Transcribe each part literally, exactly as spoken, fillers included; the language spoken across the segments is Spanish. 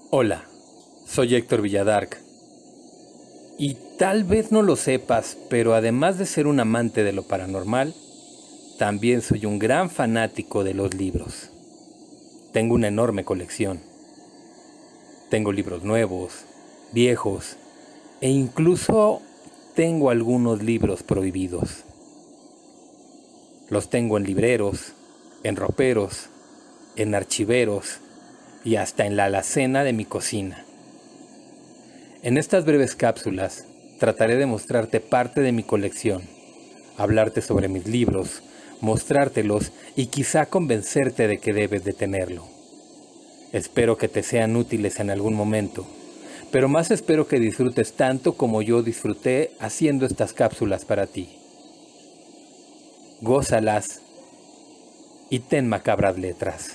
Hola, soy Héctor Villadarc. Y tal vez no lo sepas, pero además de ser un amante de lo paranormal, también soy un gran fanático de los libros. Tengo una enorme colección. Tengo libros nuevos, viejos, e incluso tengo algunos libros prohibidos. Los tengo en libreros, en roperos, en archiveros y hasta en la alacena de mi cocina. En estas breves cápsulas trataré de mostrarte parte de mi colección, hablarte sobre mis libros, mostrártelos y quizá convencerte de que debes de tenerlo. Espero que te sean útiles en algún momento, pero más espero que disfrutes tanto como yo disfruté haciendo estas cápsulas para ti. Gózalas y ten macabras letras.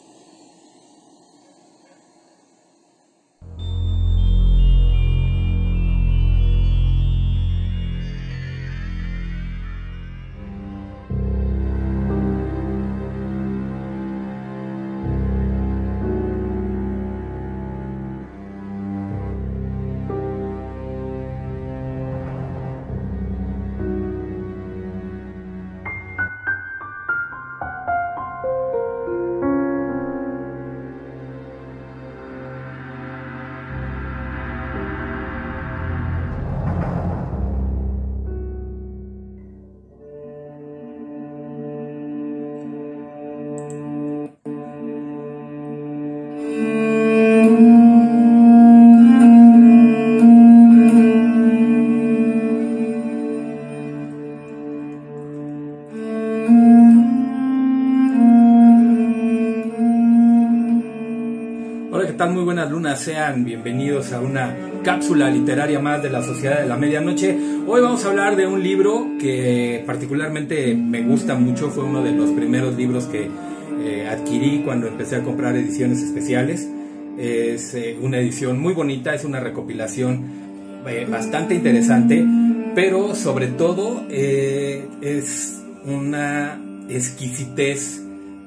Hola, ¿qué tal? Muy buenas lunas, sean bienvenidos a una cápsula literaria más de la Sociedad de la Medianoche. Hoy vamos a hablar de un libro que particularmente me gusta mucho, fue uno de los primeros libros que eh, adquirí cuando empecé a comprar ediciones especiales. Es eh, una edición muy bonita, es una recopilación eh, bastante interesante, pero sobre todo eh, es una exquisitez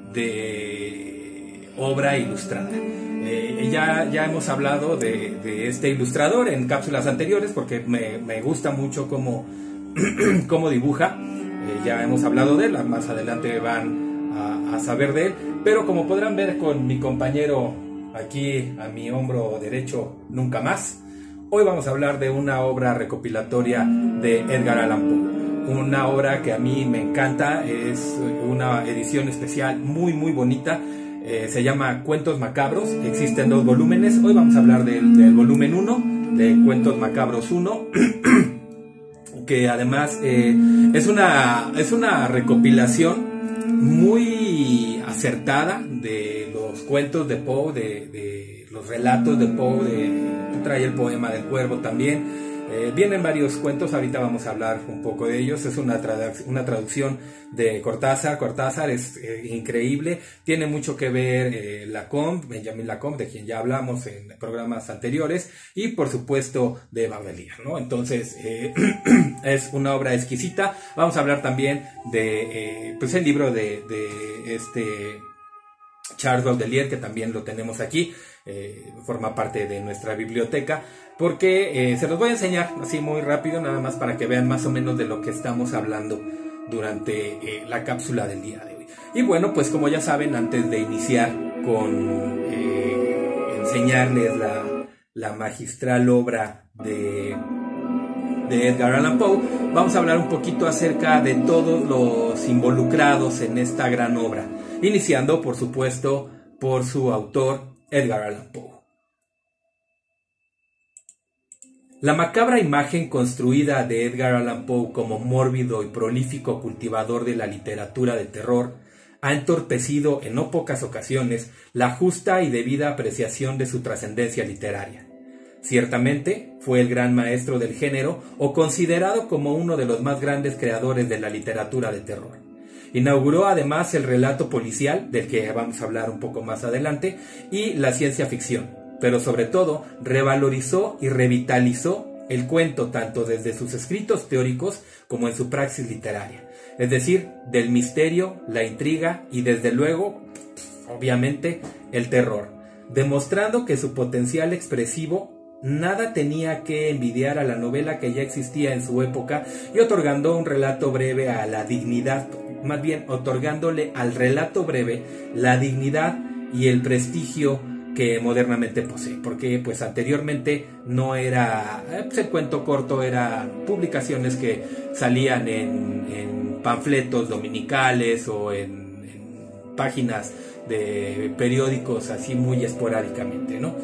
de obra ilustrada. Eh, ya, ya hemos hablado de, de este ilustrador en cápsulas anteriores porque me, me gusta mucho cómo, cómo dibuja. Eh, ya hemos hablado de él, más adelante van a, a saber de él. Pero como podrán ver con mi compañero aquí a mi hombro derecho, nunca más, hoy vamos a hablar de una obra recopilatoria de Edgar Allan Poe. Una obra que a mí me encanta, es una edición especial muy muy bonita. Eh, se llama Cuentos Macabros, existen dos volúmenes. Hoy vamos a hablar del, del volumen uno, de Cuentos Macabros uno, que además eh, es, una, es una recopilación muy acertada de los cuentos de Poe, de, de los relatos de Poe, de, trae el poema del cuervo también. Eh, vienen varios cuentos, ahorita vamos a hablar un poco de ellos. Es una, traduc una traducción de Cortázar. Cortázar es eh, increíble, tiene mucho que ver eh, Lacombe, Benjamin Lacombe, de quien ya hablamos en programas anteriores, y por supuesto de Baudelaire, ¿no? Entonces eh, es una obra exquisita. Vamos a hablar también de eh, pues el libro de, de este Charles Baudelaire, que también lo tenemos aquí. Eh, forma parte de nuestra biblioteca, porque eh, se los voy a enseñar así muy rápido, nada más para que vean más o menos de lo que estamos hablando durante eh, la cápsula del día de hoy. Y bueno, pues como ya saben, antes de iniciar con eh, enseñarles la, la magistral obra de, de Edgar Allan Poe, vamos a hablar un poquito acerca de todos los involucrados en esta gran obra, iniciando por supuesto por su autor, Edgar Allan Poe. La macabra imagen construida de Edgar Allan Poe como mórbido y prolífico cultivador de la literatura de terror ha entorpecido en no pocas ocasiones la justa y debida apreciación de su trascendencia literaria. Ciertamente fue el gran maestro del género o considerado como uno de los más grandes creadores de la literatura de terror. Inauguró además el relato policial, del que vamos a hablar un poco más adelante, y la ciencia ficción, pero sobre todo revalorizó y revitalizó el cuento tanto desde sus escritos teóricos como en su praxis literaria, es decir, del misterio, la intriga y desde luego, obviamente, el terror. demostrando que su potencial expresivo nada tenía que envidiar a la novela que ya existía en su época y otorgando un relato breve a la dignidad, más bien otorgándole al relato breve la dignidad y el prestigio que modernamente posee, porque pues anteriormente no era, pues el cuento corto eran publicaciones que salían en, en panfletos dominicales o en, en páginas de periódicos así muy esporádicamente, ¿no?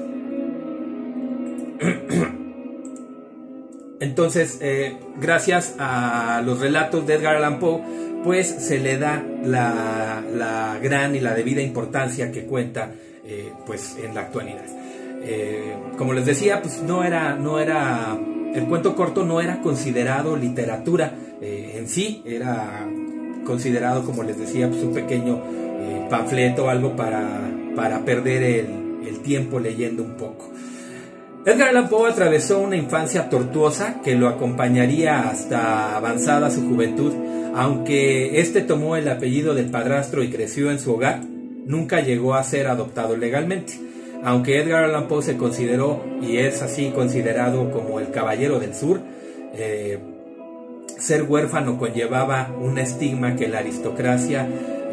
Entonces, eh, gracias a los relatos de Edgar Allan Poe, pues se le da la, la gran y la debida importancia que cuenta eh, pues en la actualidad. Eh, como les decía, pues no era, no era, el cuento corto no era considerado literatura eh, en sí, era considerado, como les decía, pues un pequeño eh, panfleto, algo para, para perder el, el tiempo leyendo un poco. Edgar Allan Poe atravesó una infancia tortuosa que lo acompañaría hasta avanzada su juventud. Aunque este tomó el apellido del padrastro y creció en su hogar, nunca llegó a ser adoptado legalmente. Aunque Edgar Allan Poe se consideró, y es así considerado como el caballero del sur, eh, ser huérfano conllevaba un estigma que la aristocracia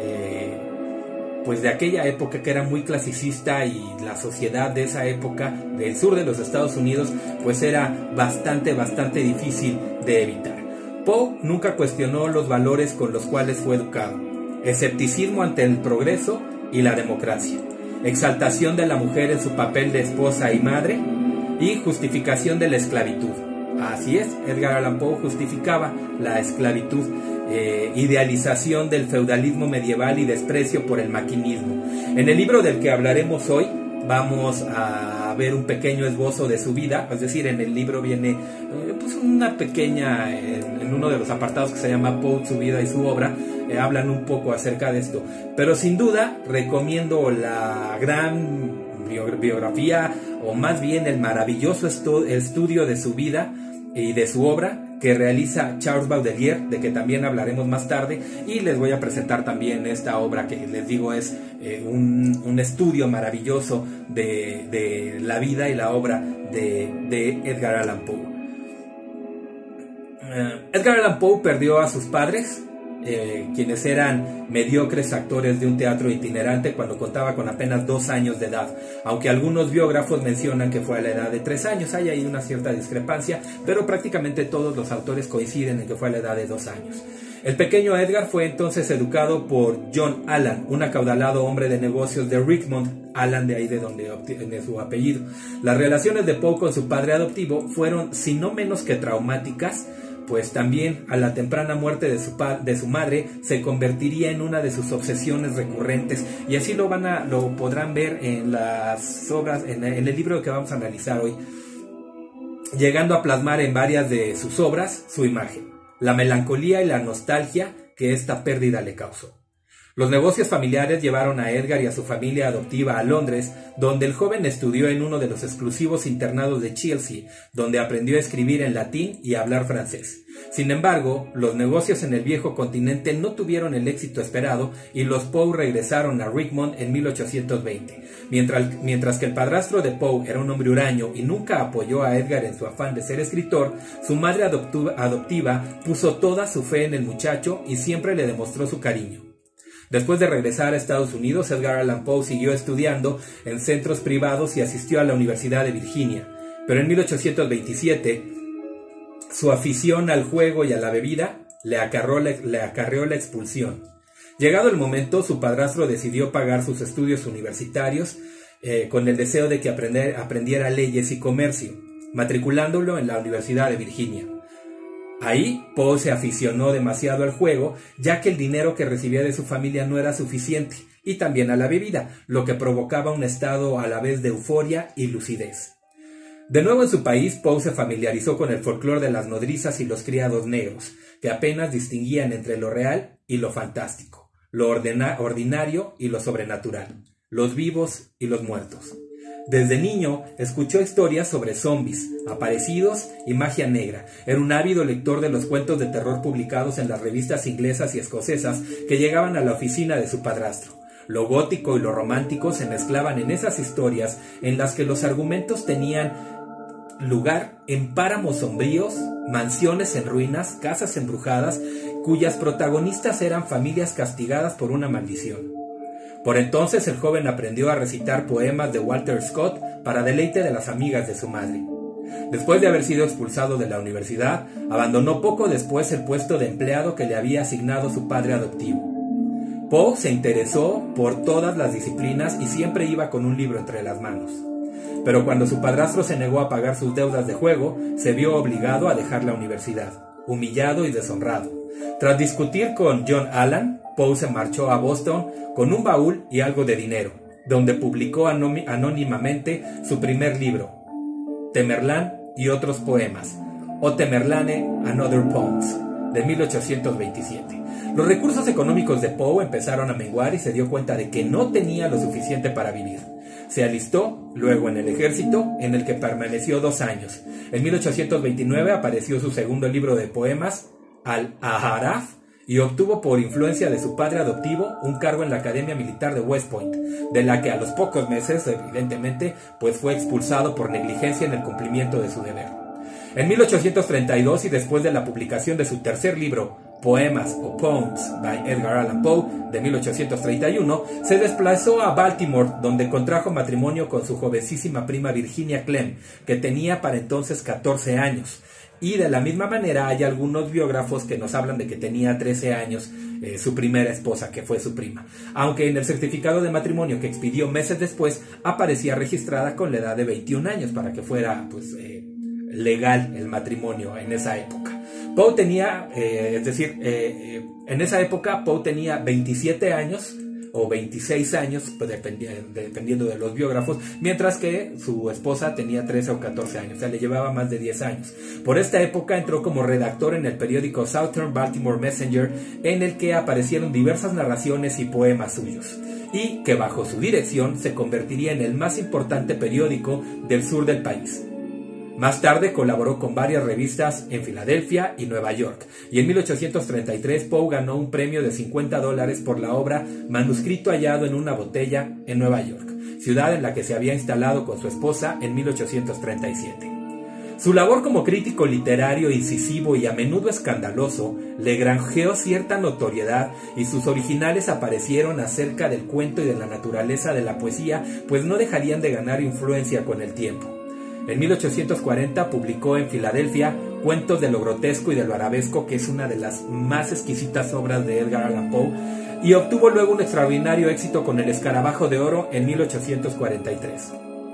pues de aquella época, que era muy clasicista, y la sociedad de esa época del sur de los Estados Unidos pues era bastante bastante difícil de evitar. Poe nunca cuestionó los valores con los cuales fue educado: escepticismo ante el progreso y la democracia, exaltación de la mujer en su papel de esposa y madre, y justificación de la esclavitud. Así es, Edgar Allan Poe justificaba la esclavitud, eh, idealización del feudalismo medieval y desprecio por el maquinismo. En el libro del que hablaremos hoy vamos a ver un pequeño esbozo de su vida, es decir, en el libro viene eh, pues una pequeña, en, en uno de los apartados que se llama Poe, su vida y su obra, eh, hablan un poco acerca de esto. Pero sin duda recomiendo la gran biografía, o más bien el maravilloso estu estudio de su vida y de su obra que realiza Charles Baudelaire, de que también hablaremos más tarde, y les voy a presentar también esta obra que les digo es eh, un, un estudio maravilloso de, de la vida y la obra de, de Edgar Allan Poe. Uh, Edgar Allan Poe perdió a sus padres, Eh, quienes eran mediocres actores de un teatro itinerante, cuando contaba con apenas dos años de edad, aunque algunos biógrafos mencionan que fue a la edad de tres años. Hay ahí una cierta discrepancia, pero prácticamente todos los autores coinciden en que fue a la edad de dos años. El pequeño Edgar fue entonces educado por John Allan, un acaudalado hombre de negocios de Richmond, Allan de ahí de donde obtiene su apellido. Las relaciones de Poe con su padre adoptivo fueron, si no menos que traumáticas, pues también a la temprana muerte de su, de su madre se convertiría en una de sus obsesiones recurrentes, y así lo, van a, lo podrán ver en las obras, en, en el libro que vamos a analizar hoy, llegando a plasmar en varias de sus obras su imagen, la melancolía y la nostalgia que esta pérdida le causó. Los negocios familiares llevaron a Edgar y a su familia adoptiva a Londres, donde el joven estudió en uno de los exclusivos internados de Chelsea, donde aprendió a escribir en latín y a hablar francés. Sin embargo, los negocios en el viejo continente no tuvieron el éxito esperado y los Poe regresaron a Richmond en mil ochocientos veinte. Mientras, mientras que el padrastro de Poe era un hombre huraño y nunca apoyó a Edgar en su afán de ser escritor, su madre adoptu- adoptiva puso toda su fe en el muchacho y siempre le demostró su cariño. Después de regresar a Estados Unidos, Edgar Allan Poe siguió estudiando en centros privados y asistió a la Universidad de Virginia. Pero en mil ochocientos veintisiete, su afición al juego y a la bebida le acarreó la, le acarreó la expulsión. Llegado el momento, su padrastro decidió pagar sus estudios universitarios eh, con el deseo de que aprender, aprendiera leyes y comercio, matriculándolo en la Universidad de Virginia. Ahí, Poe se aficionó demasiado al juego, ya que el dinero que recibía de su familia no era suficiente, y también a la bebida, lo que provocaba un estado a la vez de euforia y lucidez. De nuevo en su país, Poe se familiarizó con el folclore de las nodrizas y los criados negros, que apenas distinguían entre lo real y lo fantástico, lo ordinario y lo sobrenatural, los vivos y los muertos. Desde niño escuchó historias sobre zombies, aparecidos y magia negra. Era un ávido lector de los cuentos de terror publicados en las revistas inglesas y escocesas que llegaban a la oficina de su padrastro. Lo gótico y lo romántico se mezclaban en esas historias en las que los argumentos tenían lugar en páramos sombríos, mansiones en ruinas, casas embrujadas, cuyas protagonistas eran familias castigadas por una maldición. Por entonces el joven aprendió a recitar poemas de Walter Scott para deleite de las amigas de su madre. Después de haber sido expulsado de la universidad, abandonó poco después el puesto de empleado que le había asignado su padre adoptivo. Poe se interesó por todas las disciplinas y siempre iba con un libro entre las manos. Pero cuando su padrastro se negó a pagar sus deudas de juego, se vio obligado a dejar la universidad, humillado y deshonrado. Tras discutir con John Allan, Poe se marchó a Boston con un baúl y algo de dinero, donde publicó anónimamente su primer libro, Tamerlane y otros poemas, o Tamerlane and Other Poems, de mil ochocientos veintisiete. Los recursos económicos de Poe empezaron a menguar y se dio cuenta de que no tenía lo suficiente para vivir. Se alistó luego en el ejército, en el que permaneció dos años. En mil ochocientos veintinueve apareció su segundo libro de poemas, Al-Aharaf, y obtuvo por influencia de su padre adoptivo un cargo en la Academia Militar de West Point, de la que a los pocos meses, evidentemente, pues fue expulsado por negligencia en el cumplimiento de su deber. En mil ochocientos treinta y dos, y después de la publicación de su tercer libro, Poemas o Poems by Edgar Allan Poe, de mil ochocientos treinta y uno, se desplazó a Baltimore, donde contrajo matrimonio con su jovencísima prima Virginia Clem, que tenía para entonces catorce años. Y de la misma manera hay algunos biógrafos que nos hablan de que tenía trece años eh, su primera esposa, que fue su prima. Aunque en el certificado de matrimonio que expidió meses después aparecía registrada con la edad de veintiún años para que fuera pues eh, legal el matrimonio en esa época. Poe tenía, eh, es decir, eh, en esa época Poe tenía veintisiete años o veintiséis años, pues dependiendo, dependiendo de los biógrafos, mientras que su esposa tenía trece o catorce años, o sea, le llevaba más de diez años. Por esta época entró como redactor en el periódico Southern Baltimore Messenger, en el que aparecieron diversas narraciones y poemas suyos, y que bajo su dirección se convertiría en el más importante periódico del sur del país. Más tarde colaboró con varias revistas en Filadelfia y Nueva York, y en mil ochocientos treinta y tres Poe ganó un premio de cincuenta dólares por la obra Manuscrito hallado en una botella en Nueva York, ciudad en la que se había instalado con su esposa en mil ochocientos treinta y siete. Su labor como crítico literario incisivo y a menudo escandaloso le granjeó cierta notoriedad, y sus originales aparecieron acerca del cuento y de la naturaleza de la poesía, pues no dejarían de ganar influencia con el tiempo. En mil ochocientos cuarenta publicó en Filadelfia Cuentos de lo grotesco y de lo arabesco, que es una de las más exquisitas obras de Edgar Allan Poe, y obtuvo luego un extraordinario éxito con El Escarabajo de Oro en mil ochocientos cuarenta y tres.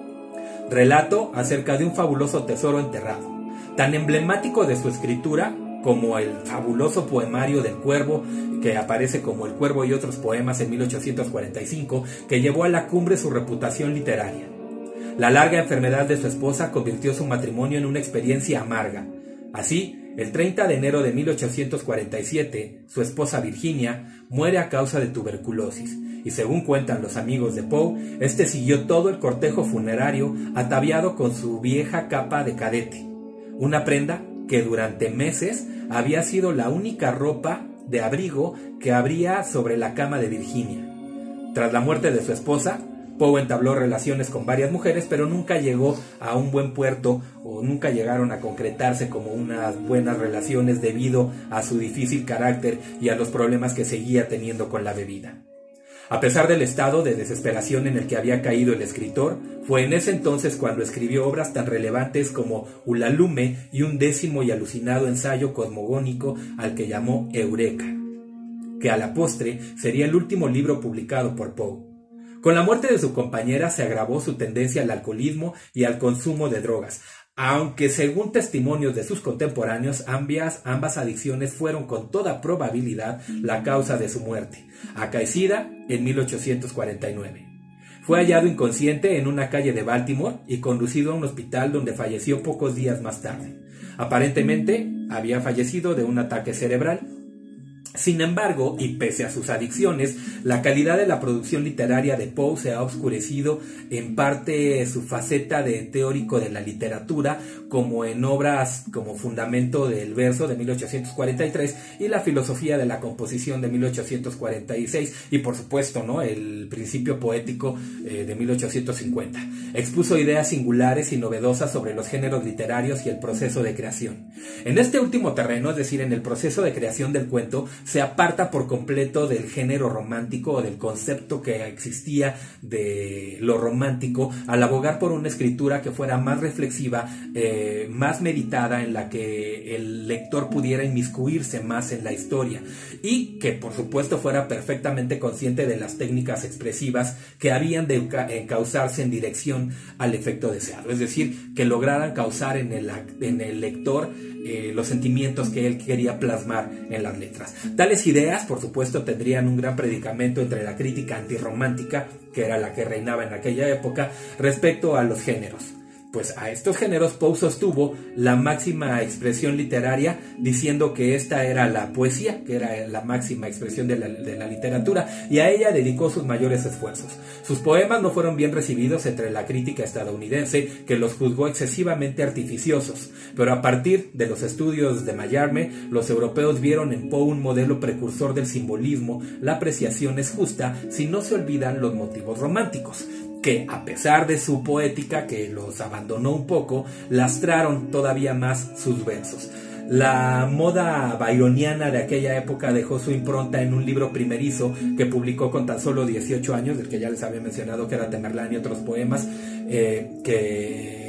Relato acerca de un fabuloso tesoro enterrado, tan emblemático de su escritura como el fabuloso poemario del Cuervo, que aparece como El Cuervo y otros poemas en mil ochocientos cuarenta y cinco, que llevó a la cumbre su reputación literaria. La larga enfermedad de su esposa convirtió su matrimonio en una experiencia amarga. Así, el treinta de enero de mil ochocientos cuarenta y siete, su esposa Virginia muere a causa de tuberculosis, y según cuentan los amigos de Poe, este siguió todo el cortejo funerario ataviado con su vieja capa de cadete, una prenda que durante meses había sido la única ropa de abrigo que habría sobre la cama de Virginia. Tras la muerte de su esposa, Poe entabló relaciones con varias mujeres, pero nunca llegó a un buen puerto, o nunca llegaron a concretarse como unas buenas relaciones debido a su difícil carácter y a los problemas que seguía teniendo con la bebida. A pesar del estado de desesperación en el que había caído el escritor, fue en ese entonces cuando escribió obras tan relevantes como Ulalume y un décimo y alucinado ensayo cosmogónico al que llamó Eureka, que a la postre sería el último libro publicado por Poe. Con la muerte de su compañera se agravó su tendencia al alcoholismo y al consumo de drogas, aunque según testimonios de sus contemporáneos, ambas, ambas adicciones fueron con toda probabilidad la causa de su muerte, acaecida en mil ochocientos cuarenta y nueve. Fue hallado inconsciente en una calle de Baltimore y conducido a un hospital donde falleció pocos días más tarde. Aparentemente había fallecido de un ataque cerebral. Sin embargo, y pese a sus adicciones, la calidad de la producción literaria de Poe se ha oscurecido en parte su faceta de teórico de la literatura, como en obras como Fundamento del Verso de mil ochocientos cuarenta y tres y La filosofía de la composición de mil ochocientos cuarenta y seis, y por supuesto, ¿no?, El principio poético eh, de mil ochocientos cincuenta. Expuso ideas singulares y novedosas sobre los géneros literarios y el proceso de creación. En este último terreno, es decir, en el proceso de creación del cuento, se aparta por completo del género romántico o del concepto que existía de lo romántico, al abogar por una escritura que fuera más reflexiva, eh, más meditada, en la que el lector pudiera inmiscuirse más en la historia y que por supuesto fuera perfectamente consciente de las técnicas expresivas que habían de encauzarse en dirección al efecto deseado, es decir, que lograran causar en el, en el lector Eh, los sentimientos que él quería plasmar en las letras. Tales ideas, por supuesto, tendrían un gran predicamento entre la crítica antirromántica, que era la que reinaba en aquella época, respecto a los géneros. Pues a estos géneros Poe sostuvo la máxima expresión literaria, diciendo que esta era la poesía, que era la máxima expresión de la, de la literatura, y a ella dedicó sus mayores esfuerzos. Sus poemas no fueron bien recibidos entre la crítica estadounidense, que los juzgó excesivamente artificiosos, pero a partir de los estudios de Mallarmé, los europeos vieron en Poe un modelo precursor del simbolismo. La apreciación es justa si no se olvidan los motivos románticos, que a pesar de su poética, que los abandonó un poco, lastraron todavía más sus versos. La moda byroniana de aquella época dejó su impronta en un libro primerizo que publicó con tan solo dieciocho años, del que ya les había mencionado, que era Tamerlán y otros poemas, eh, que...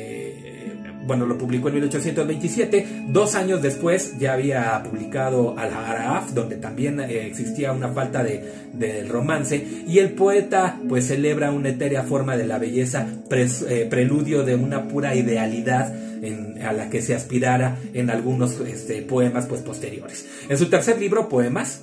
Bueno, lo publicó en mil ochocientos veintisiete. Dos años después ya había publicado Al-Araf, donde también eh, existía una falta de, de romance, y el poeta pues celebra una etérea forma de la belleza, pre, eh, preludio de una pura idealidad en, a la que se aspirara en algunos este, poemas pues posteriores. En su tercer libro, Poemas,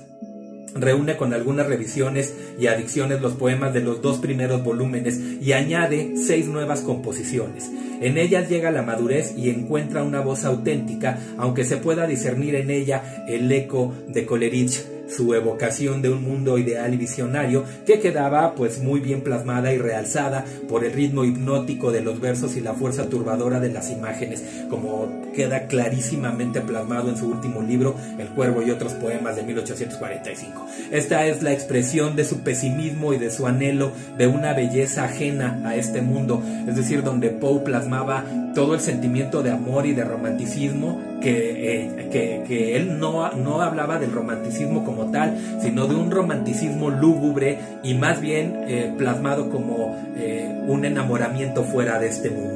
reúne con algunas revisiones y adiciones los poemas de los dos primeros volúmenes y añade seis nuevas composiciones. En ellas llega la madurez y encuentra una voz auténtica, aunque se pueda discernir en ella el eco de Coleridge, su evocación de un mundo ideal y visionario que quedaba pues muy bien plasmada y realzada por el ritmo hipnótico de los versos y la fuerza turbadora de las imágenes, como queda clarísimamente plasmado en su último libro, El Cuervo y otros poemas, de mil ochocientos cuarenta y cinco. Esta es la expresión de su pesimismo y de su anhelo de una belleza ajena a este mundo, es decir, donde Poe plasmaba todo el sentimiento de amor y de romanticismo, que, eh, que, que él no, no hablaba del romanticismo como tal, sino de un romanticismo lúgubre y más bien eh, plasmado como eh, un enamoramiento fuera de este mundo.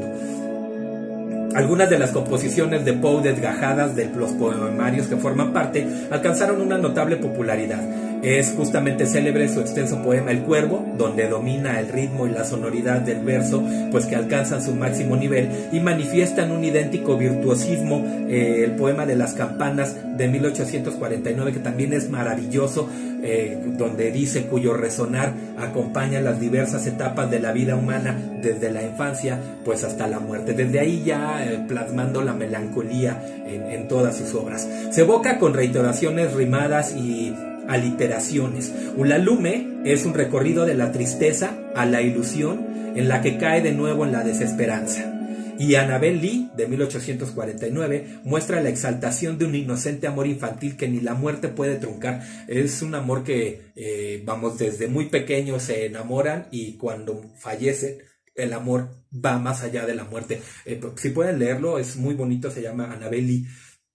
Algunas de las composiciones de Poe, desgajadas de los poemarios que forman parte, alcanzaron una notable popularidad. Es justamente célebre su extenso poema El Cuervo, donde domina el ritmo y la sonoridad del verso, pues que alcanzan su máximo nivel y manifiestan un idéntico virtuosismo. Eh, el poema de las campanas de mil ochocientos cuarenta y nueve, que también es maravilloso, eh, donde dice: cuyo resonar acompaña las diversas etapas de la vida humana, desde la infancia pues hasta la muerte. Desde ahí ya eh, plasmando la melancolía en, en todas sus obras. Se evoca con reiteraciones rimadas y aliteraciones. Ulalume es un recorrido de la tristeza a la ilusión, en la que cae de nuevo en la desesperanza. Y Annabel Lee, de mil ochocientos cuarenta y nueve, muestra la exaltación de un inocente amor infantil que ni la muerte puede truncar. Es un amor que, eh, vamos, desde muy pequeños se enamoran y cuando fallecen, el amor va más allá de la muerte. Eh, si pueden leerlo, es muy bonito, se llama Annabel Lee.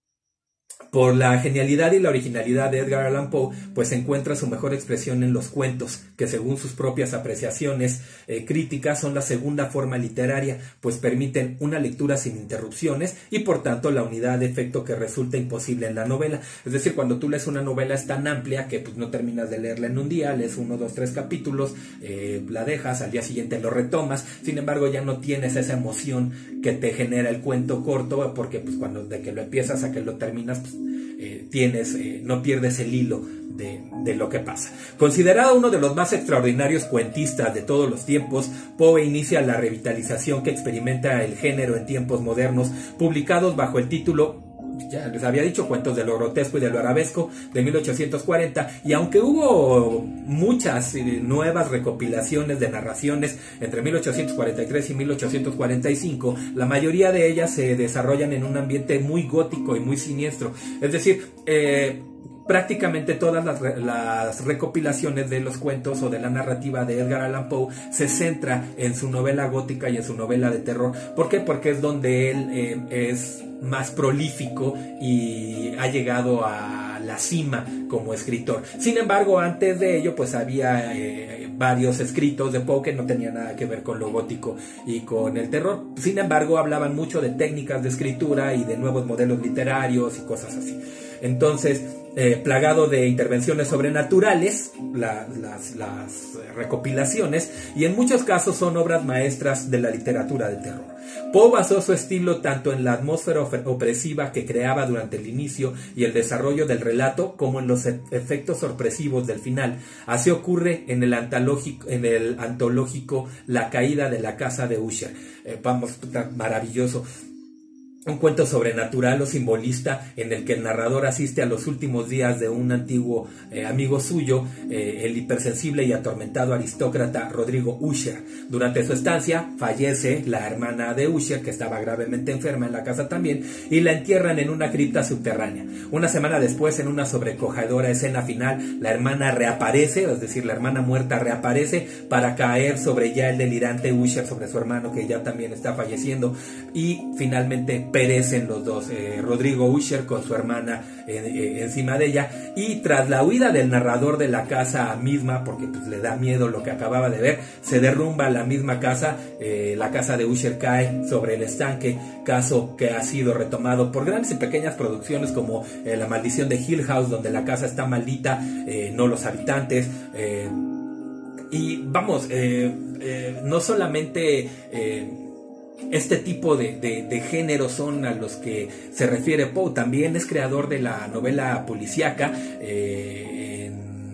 Por la genialidad y la originalidad de Edgar Allan Poe, pues encuentra su mejor expresión en los cuentos, que según sus propias apreciaciones eh, críticas son la segunda forma literaria, pues permiten una lectura sin interrupciones y por tanto la unidad de efecto que resulta imposible en la novela. Es decir, cuando tú lees una novela es tan amplia que pues no terminas de leerla en un día, lees uno, dos, tres capítulos, eh, la dejas, al día siguiente lo retomas, sin embargo ya no tienes esa emoción que te genera el cuento corto, porque pues cuando de que lo empiezas a que lo terminas, pues, Eh, tienes, eh, no pierdes el hilo de, de lo que pasa. Considerado uno de los más extraordinarios cuentistas de todos los tiempos, Poe inicia la revitalización que experimenta el género en tiempos modernos, publicados bajo el título ya les había dicho, Cuentos de lo grotesco y de lo arabesco, de mil ochocientos cuarenta, y aunque hubo muchas eh, nuevas recopilaciones de narraciones entre mil ochocientos cuarenta y tres y mil ochocientos cuarenta y cinco, la mayoría de ellas se desarrollan en un ambiente muy gótico y muy siniestro. Es decir, eh, prácticamente todas las, las recopilaciones de los cuentos o de la narrativa de Edgar Allan Poe se centra en su novela gótica y en su novela de terror. ¿Por qué? Porque es donde él eh, es más prolífico y ha llegado a la cima como escritor. Sin embargo, antes de ello, pues había eh, varios escritos de Poe que no tenían nada que ver con lo gótico y con el terror. Sin embargo, hablaban mucho de técnicas de escritura y de nuevos modelos literarios y cosas así. Entonces, eh, plagado de intervenciones sobrenaturales, la, las, las recopilaciones, y en muchos casos son obras maestras de la literatura de terror. Poe basó su estilo tanto en la atmósfera opresiva que creaba durante el inicio y el desarrollo del relato, como en los e efectos sorpresivos del final. Así ocurre en el antológico, en el antológico La caída de la casa de Usher. Eh, vamos, maravilloso. Un cuento sobrenatural o simbolista en el que el narrador asiste a los últimos días de un antiguo eh, amigo suyo, eh, el hipersensible y atormentado aristócrata Rodrigo Usher. Durante su estancia fallece la hermana de Usher, que estaba gravemente enferma en la casa también, y la entierran en una cripta subterránea. Una semana después, en una sobrecogedora escena final, la hermana reaparece, es decir, la hermana muerta reaparece para caer sobre ya el delirante Usher, sobre su hermano que ya también está falleciendo, y finalmente perecen los dos, eh, Rodrigo Usher con su hermana eh, eh, encima de ella, y tras la huida del narrador de la casa misma, porque pues, le da miedo lo que acababa de ver, se derrumba la misma casa, eh, la casa de Usher cae sobre el estanque, caso que ha sido retomado por grandes y pequeñas producciones como eh, La maldición de Hill House, donde la casa está maldita, eh, no los habitantes, eh, y vamos, eh, eh, no solamente... Eh, Este tipo de, de, de géneros son a los que se refiere Poe. También es creador de la novela policíaca, eh,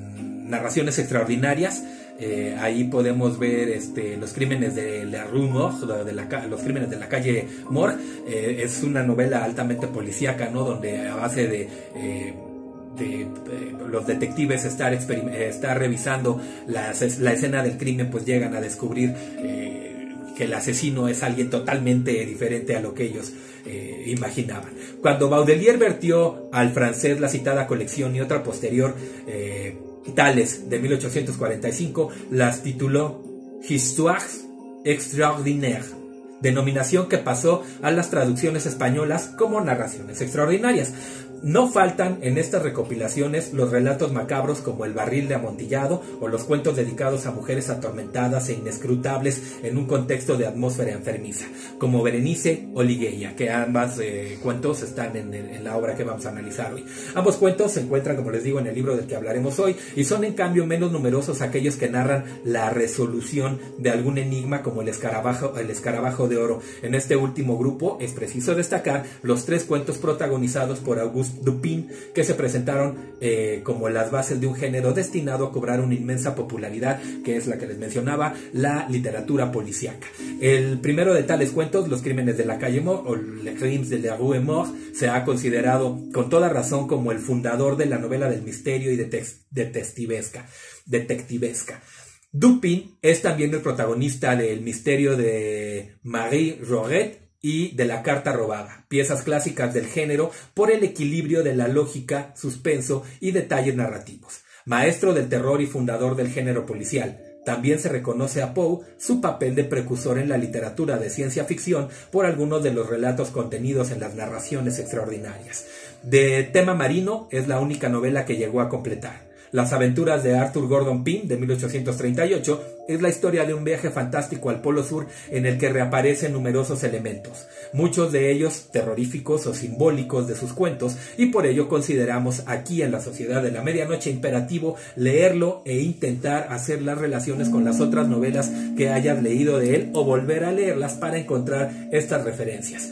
en Narraciones Extraordinarias. Eh, ahí podemos ver este, los crímenes de la Rue Morgue, de la, los crímenes de la calle Morgue. Eh, es una novela altamente policíaca, ¿no? Donde a base de... Eh, De, de los detectives estar, estar revisando las, la escena del crimen, pues llegan a descubrir eh, que el asesino es alguien totalmente diferente a lo que ellos eh, imaginaban. Cuando Baudelaire vertió al francés la citada colección y otra posterior, eh, tales de mil ochocientos cuarenta y cinco, las tituló Histoires Extraordinaires, denominación que pasó a las traducciones españolas como Narraciones Extraordinarias. No faltan en estas recopilaciones los relatos macabros como El barril de amontillado o los cuentos dedicados a mujeres atormentadas e inescrutables en un contexto de atmósfera enfermiza, como Berenice o Ligeia, que ambas eh, cuentos están en, en la obra que vamos a analizar hoy. Ambos cuentos se encuentran, como les digo, en el libro del que hablaremos hoy, y son en cambio menos numerosos aquellos que narran la resolución de algún enigma, como el escarabajo, el escarabajo de oro. En este último grupo es preciso destacar los tres cuentos protagonizados por Auguste Dupin, que se presentaron eh, como las bases de un género destinado a cobrar una inmensa popularidad, que es la que les mencionaba, la literatura policíaca. El primero de tales cuentos, Los crímenes de la calle Morgue, o Les crimes de la rue Morgue, se ha considerado con toda razón como el fundador de la novela del misterio y detectivesca. detectivesca. Dupin es también el protagonista del misterio de Marie Rorette y de La carta robada, piezas clásicas del género por el equilibrio de la lógica, suspenso y detalles narrativos. Maestro del terror y fundador del género policial, también se reconoce a Poe su papel de precursor en la literatura de ciencia ficción por algunos de los relatos contenidos en las Narraciones Extraordinarias. De tema marino, es la única novela que llegó a completar. Las aventuras de Arthur Gordon Pym, de mil ochocientos treinta y ocho, es la historia de un viaje fantástico al Polo Sur en el que reaparecen numerosos elementos, muchos de ellos terroríficos o simbólicos de sus cuentos, y por ello consideramos aquí en La Sociedad de la Medianoche imperativo leerlo e intentar hacer las relaciones con las otras novelas que hayas leído de él o volver a leerlas para encontrar estas referencias.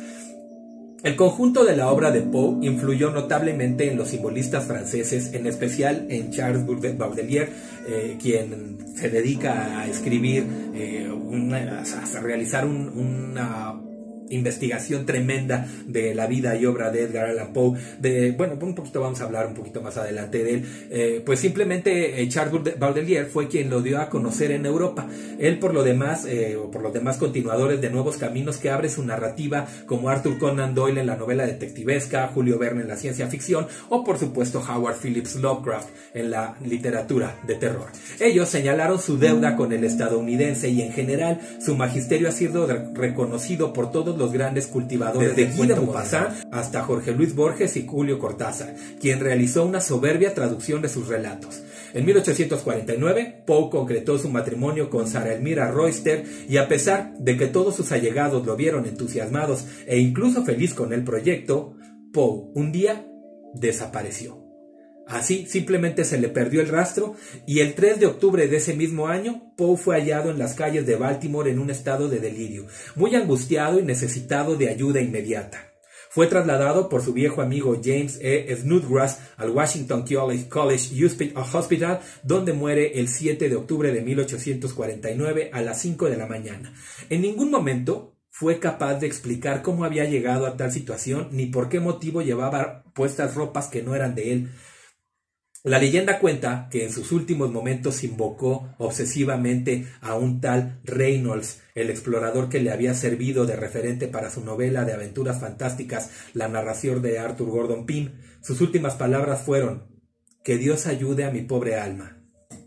El conjunto de la obra de Poe influyó notablemente en los simbolistas franceses, en especial en Charles Baudelaire, eh, quien se dedica a escribir, eh, una, a realizar un, una investigación tremenda de la vida y obra de Edgar Allan Poe, de, bueno, un poquito vamos a hablar un poquito más adelante de él, eh, pues simplemente eh, Charles Baudelaire fue quien lo dio a conocer en Europa. Él por lo demás, eh, o por los demás continuadores de Nuevos Caminos, que abre su narrativa, como Arthur Conan Doyle en la novela detectivesca, Julio Verne en la ciencia ficción, o por supuesto Howard Phillips Lovecraft en la literatura de terror. Ellos señalaron su deuda con el estadounidense y en general su magisterio ha sido reconocido por todos los grandes cultivadores de Guy de Maupassant hasta Jorge Luis Borges y Julio Cortázar, quien realizó una soberbia traducción de sus relatos. En mil ochocientos cuarenta y nueve, Poe concretó su matrimonio con Sara Elmira Royster y a pesar de que todos sus allegados lo vieron entusiasmados e incluso feliz con el proyecto, Poe un día desapareció. Así, simplemente se le perdió el rastro y el tres de octubre de ese mismo año, Poe fue hallado en las calles de Baltimore en un estado de delirio, muy angustiado y necesitado de ayuda inmediata. Fue trasladado por su viejo amigo James E. Snodgrass al Washington College Hospital, donde muere el siete de octubre de mil ochocientos cuarenta y nueve a las cinco de la mañana. En ningún momento fue capaz de explicar cómo había llegado a tal situación ni por qué motivo llevaba puestas ropas que no eran de él. La leyenda cuenta que en sus últimos momentos invocó obsesivamente a un tal Reynolds, el explorador que le había servido de referente para su novela de aventuras fantásticas, La narración de Arthur Gordon Pym. Sus últimas palabras fueron: «Que Dios ayude a mi pobre alma».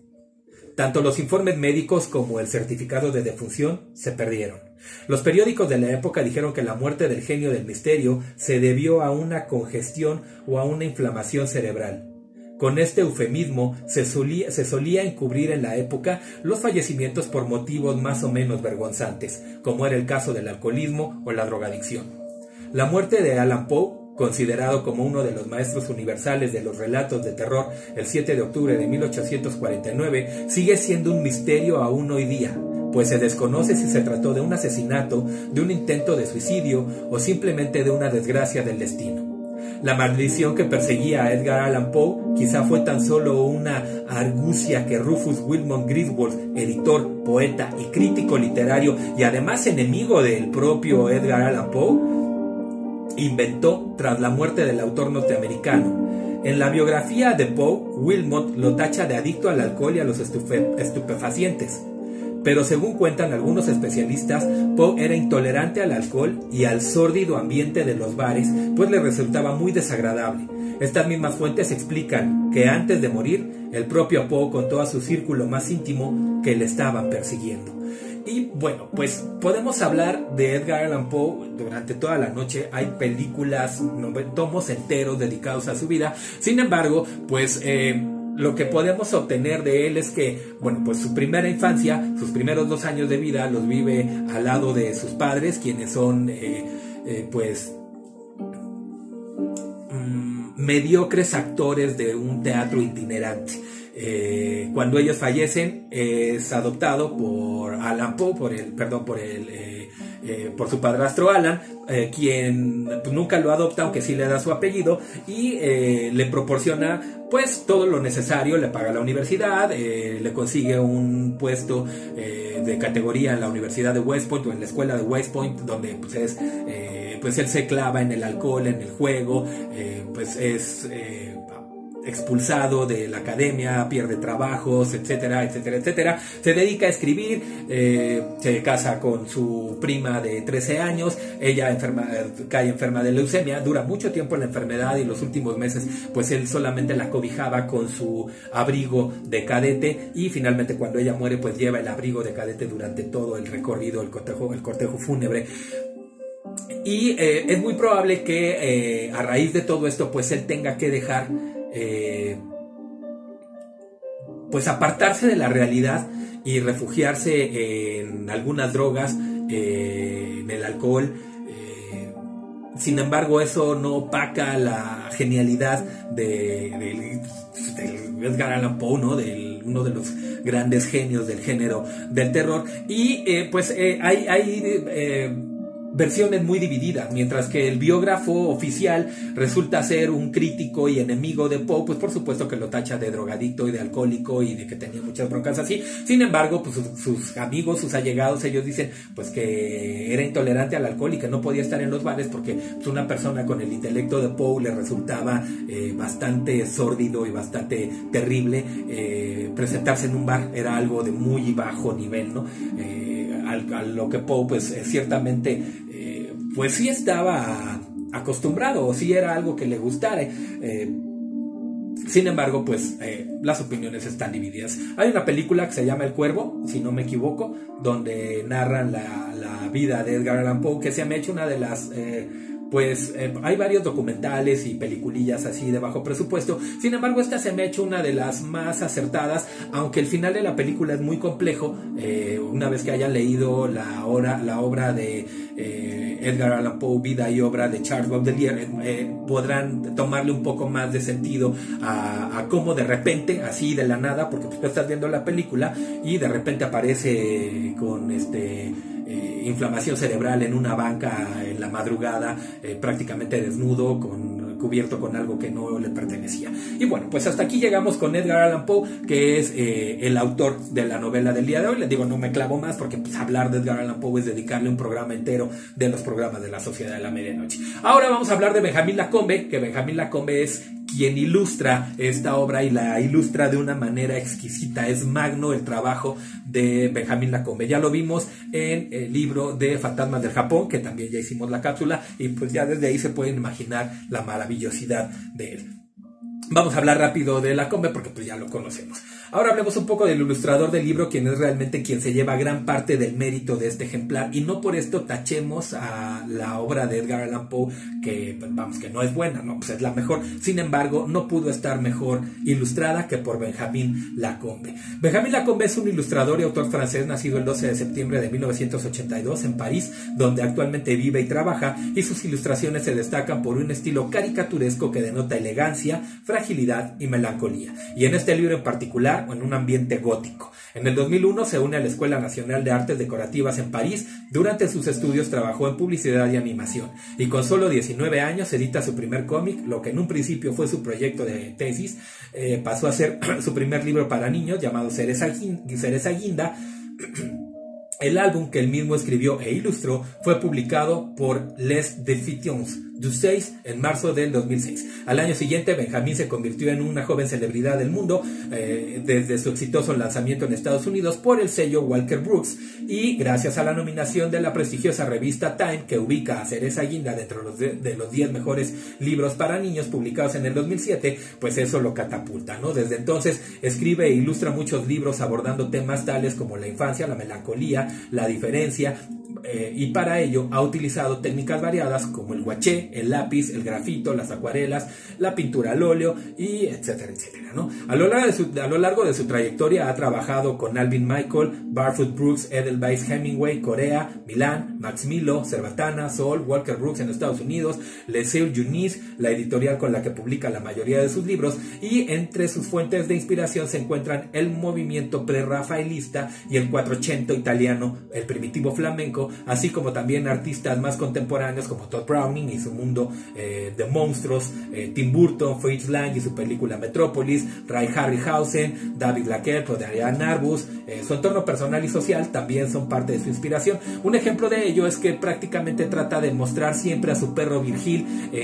Tanto los informes médicos como el certificado de defunción se perdieron. Los periódicos de la época dijeron que la muerte del genio del misterio se debió a una congestión o a una inflamación cerebral. Con este eufemismo se solía, se solía encubrir en la época los fallecimientos por motivos más o menos vergonzantes, como era el caso del alcoholismo o la drogadicción. La muerte de Allan Poe, considerado como uno de los maestros universales de los relatos de terror el siete de octubre de mil ochocientos cuarenta y nueve, sigue siendo un misterio aún hoy día, pues se desconoce si se trató de un asesinato, de un intento de suicidio o simplemente de una desgracia del destino. La maldición que perseguía a Edgar Allan Poe quizá fue tan solo una argucia que Rufus Wilmot Griswold, editor, poeta y crítico literario y además enemigo del propio Edgar Allan Poe, inventó tras la muerte del autor norteamericano. En la biografía de Poe, Wilmot lo tacha de adicto al alcohol y a los estupe- estupefacientes. Pero según cuentan algunos especialistas, Poe era intolerante al alcohol y al sórdido ambiente de los bares, pues le resultaba muy desagradable. Estas mismas fuentes explican que antes de morir, el propio Poe contó a su círculo más íntimo que le estaban persiguiendo. Y bueno, pues podemos hablar de Edgar Allan Poe durante toda la noche. Hay películas, tomos enteros dedicados a su vida. Sin embargo, pues... Eh, Lo que podemos obtener de él es que, bueno, pues su primera infancia, sus primeros dos años de vida los vive al lado de sus padres, quienes son, eh, eh, pues, mmm, mediocres actores de un teatro itinerante. Eh, cuando ellos fallecen, es adoptado por Allan Poe, por el, perdón, por el... Eh, Eh, por su padrastro Alan, eh, quien pues, nunca lo adopta, aunque sí le da su apellido, y eh, le proporciona pues todo lo necesario, le paga la universidad, eh, le consigue un puesto eh, de categoría en la Universidad de West Point o en la escuela de West Point, donde pues, es, eh, pues él se clava en el alcohol, en el juego, eh, pues es... Eh, expulsado de la academia, pierde trabajos, etcétera, etcétera, etcétera. Se dedica a escribir, eh, se casa con su prima de trece años, ella enferma, cae enferma de leucemia, dura mucho tiempo la enfermedad y los últimos meses pues él solamente la cobijaba con su abrigo de cadete y finalmente cuando ella muere pues lleva el abrigo de cadete durante todo el recorrido, el cortejo, el cortejo fúnebre. Y eh, es muy probable que eh, a raíz de todo esto pues él tenga que dejar Eh, pues apartarse de la realidad y refugiarse en algunas drogas, eh, en el alcohol. Eh, sin embargo, eso no opaca la genialidad de, de, de Edgar Allan Poe, ¿no? De uno de los grandes genios del género del terror. Y eh, pues eh, hay, hay eh, versiones muy divididas, mientras que el biógrafo oficial resulta ser un crítico y enemigo de Poe, pues por supuesto que lo tacha de drogadicto y de alcohólico y de que tenía muchas broncas así. Sin embargo, pues sus, sus amigos, sus allegados, ellos dicen pues que era intolerante al alcohol y que no podía estar en los bares porque pues, una persona con el intelecto de Poe le resultaba eh, bastante sórdido y bastante terrible. Eh, presentarse en un bar era algo de muy bajo nivel, ¿no? Eh, a lo que Poe pues eh, ciertamente eh, pues sí estaba acostumbrado o sí era algo que le gustara. Eh, sin embargo pues eh, las opiniones están divididas. Hay una película que se llama El Cuervo, si no me equivoco, donde narran la, la vida de Edgar Allan Poe, que se me ha hecho una de las... Eh, pues eh, hay varios documentales y peliculillas así de bajo presupuesto. Sin embargo, esta se me ha hecho una de las más acertadas, aunque el final de la película es muy complejo. Eh, una vez que hayan leído la, hora, la obra de eh, Edgar Allan Poe, vida y obra de Charles Baudelaire, eh, podrán tomarle un poco más de sentido a, a cómo de repente, así de la nada, porque pues, tú estás viendo la película y de repente aparece con este... Eh, inflamación cerebral en una banca en la madrugada, eh, prácticamente desnudo, con, cubierto con algo que no le pertenecía. Y bueno, pues hasta aquí llegamos con Edgar Allan Poe, que es eh, el autor de la novela del día de hoy. Les digo, no me clavo más porque pues, hablar de Edgar Allan Poe es dedicarle un programa entero de los programas de la Sociedad de la Medianoche. Ahora vamos a hablar de Benjamín Lacombe, que Benjamín Lacombe es quien ilustra esta obra y la ilustra de una manera exquisita. Es magno el trabajo de Benjamín Lacombe. Ya lo vimos en el libro de Fantasmas del Japón, que también ya hicimos la cápsula, y pues ya desde ahí se pueden imaginar la maravillosidad de él. Vamos a hablar rápido de Lacombe porque pues ya lo conocemos. Ahora hablemos un poco del ilustrador del libro, quien es realmente quien se lleva gran parte del mérito de este ejemplar, y no por esto tachemos a la obra de Edgar Allan Poe, que pues, vamos, que no es buena, no, pues es la mejor. Sin embargo, no pudo estar mejor ilustrada que por Benjamín Lacombe. Benjamín Lacombe es un ilustrador y autor francés nacido el doce de septiembre de mil novecientos ochenta y dos en París, donde actualmente vive y trabaja, y sus ilustraciones se destacan por un estilo caricaturesco que denota elegancia, fragilidad y melancolía. Y en este libro en particular, en un ambiente gótico. En el dos mil uno se une a la Escuela Nacional de Artes Decorativas en París. Durante sus estudios trabajó en publicidad y animación, y con solo diecinueve años edita su primer cómic. Lo que en un principio fue su proyecto de tesis, eh, pasó a ser su primer libro para niños, llamado Cereza Guinda. El álbum que él mismo escribió e ilustró fue publicado por Les Défictions du seis en marzo del dos mil seis. Al año siguiente, Benjamín se convirtió en una joven celebridad del mundo eh, desde su exitoso lanzamiento en Estados Unidos por el sello Walker Brooks, y gracias a la nominación de la prestigiosa revista Time, que ubica a Cereza Guinda dentro de, de los diez mejores libros para niños publicados en el dos mil siete, pues eso lo catapulta, ¿no? Desde entonces escribe e ilustra muchos libros abordando temas tales como la infancia, la melancolía, la diferencia, eh, y para ello ha utilizado técnicas variadas como el guaché, el lápiz, el grafito, las acuarelas, la pintura al óleo, y etcétera, etcétera, ¿no? A lo largo de su, a lo largo de su trayectoria ha trabajado con Alvin Michael, Barfoot Brooks, Edelweiss Hemingway, Corea, Milán, Max Milo, Cerbatana, Sol, Walker Brooks en Estados Unidos, Les Seuils Unis, la editorial con la que publica la mayoría de sus libros, y entre sus fuentes de inspiración se encuentran el movimiento prerrafaelista y el quattrocento italiano, el primitivo flamenco, así como también artistas más contemporáneos como Todd Browning y su mundo eh, de monstruos, eh, Tim Burton, Fritz Lang y su película Metrópolis, Ray Harryhausen, David Laquette o Adrian Arbus. Eh, su entorno personal y social también son parte de su inspiración. Un ejemplo de ello es que prácticamente trata de mostrar siempre a su perro Virgil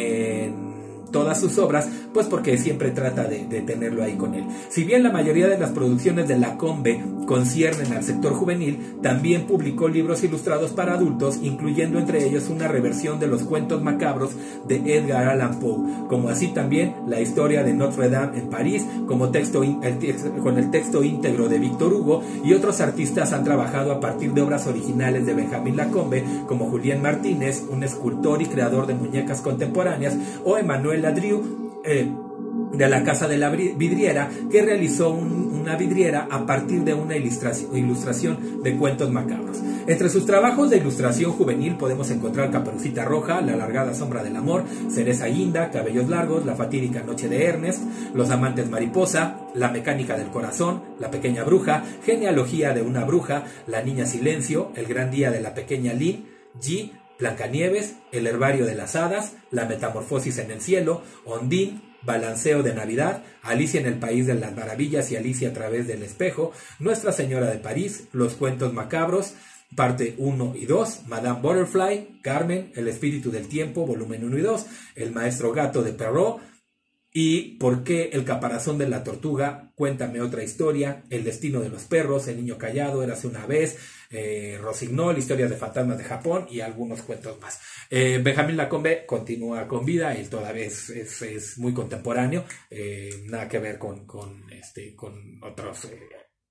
en todas sus obras, pues porque siempre trata de, de tenerlo ahí con él. Si bien la mayoría de las producciones de Lacombe conciernen al sector juvenil, también publicó libros ilustrados para adultos, incluyendo entre ellos una reversión de los cuentos macabros de Edgar Allan Poe, como así también la historia de Notre Dame en París, como texto in, el, con el texto íntegro de Víctor Hugo, y otros artistas han trabajado a partir de obras originales de Benjamín Lacombe, como Julián Martínez, un escultor y creador de muñecas contemporáneas, o Emmanuel Ladrieu, eh, de la Casa de la Vidriera, que realizó un, una vidriera a partir de una ilustración, ilustración de cuentos macabros. Entre sus trabajos de ilustración juvenil podemos encontrar Caperucita Roja, La alargada sombra del amor, Cereza Guinda, Cabellos largos, La fatídica noche de Ernest, Los amantes mariposa, La mecánica del corazón, La pequeña bruja, Genealogía de una bruja, La niña silencio, El gran día de la pequeña Lynn, G, Blancanieves, El herbario de las hadas, La metamorfosis en el cielo, Ondine, Balanceo de Navidad, Alicia en el País de las Maravillas y Alicia a través del espejo, Nuestra Señora de París, Los cuentos macabros, parte uno y dos, Madame Butterfly, Carmen, El espíritu del tiempo, volumen uno y dos, El maestro gato de Perrault, y ¿Por qué el caparazón de la tortuga? Cuéntame otra historia, El destino de los perros, El niño callado, Érase una vez, eh, Rossignol, Historias de fantasmas de Japón y algunos cuentos más. Eh, Benjamín Lacombe continúa con vida, él todavía es, es, es muy contemporáneo, eh, nada que ver con, con, este, con otros... Eh,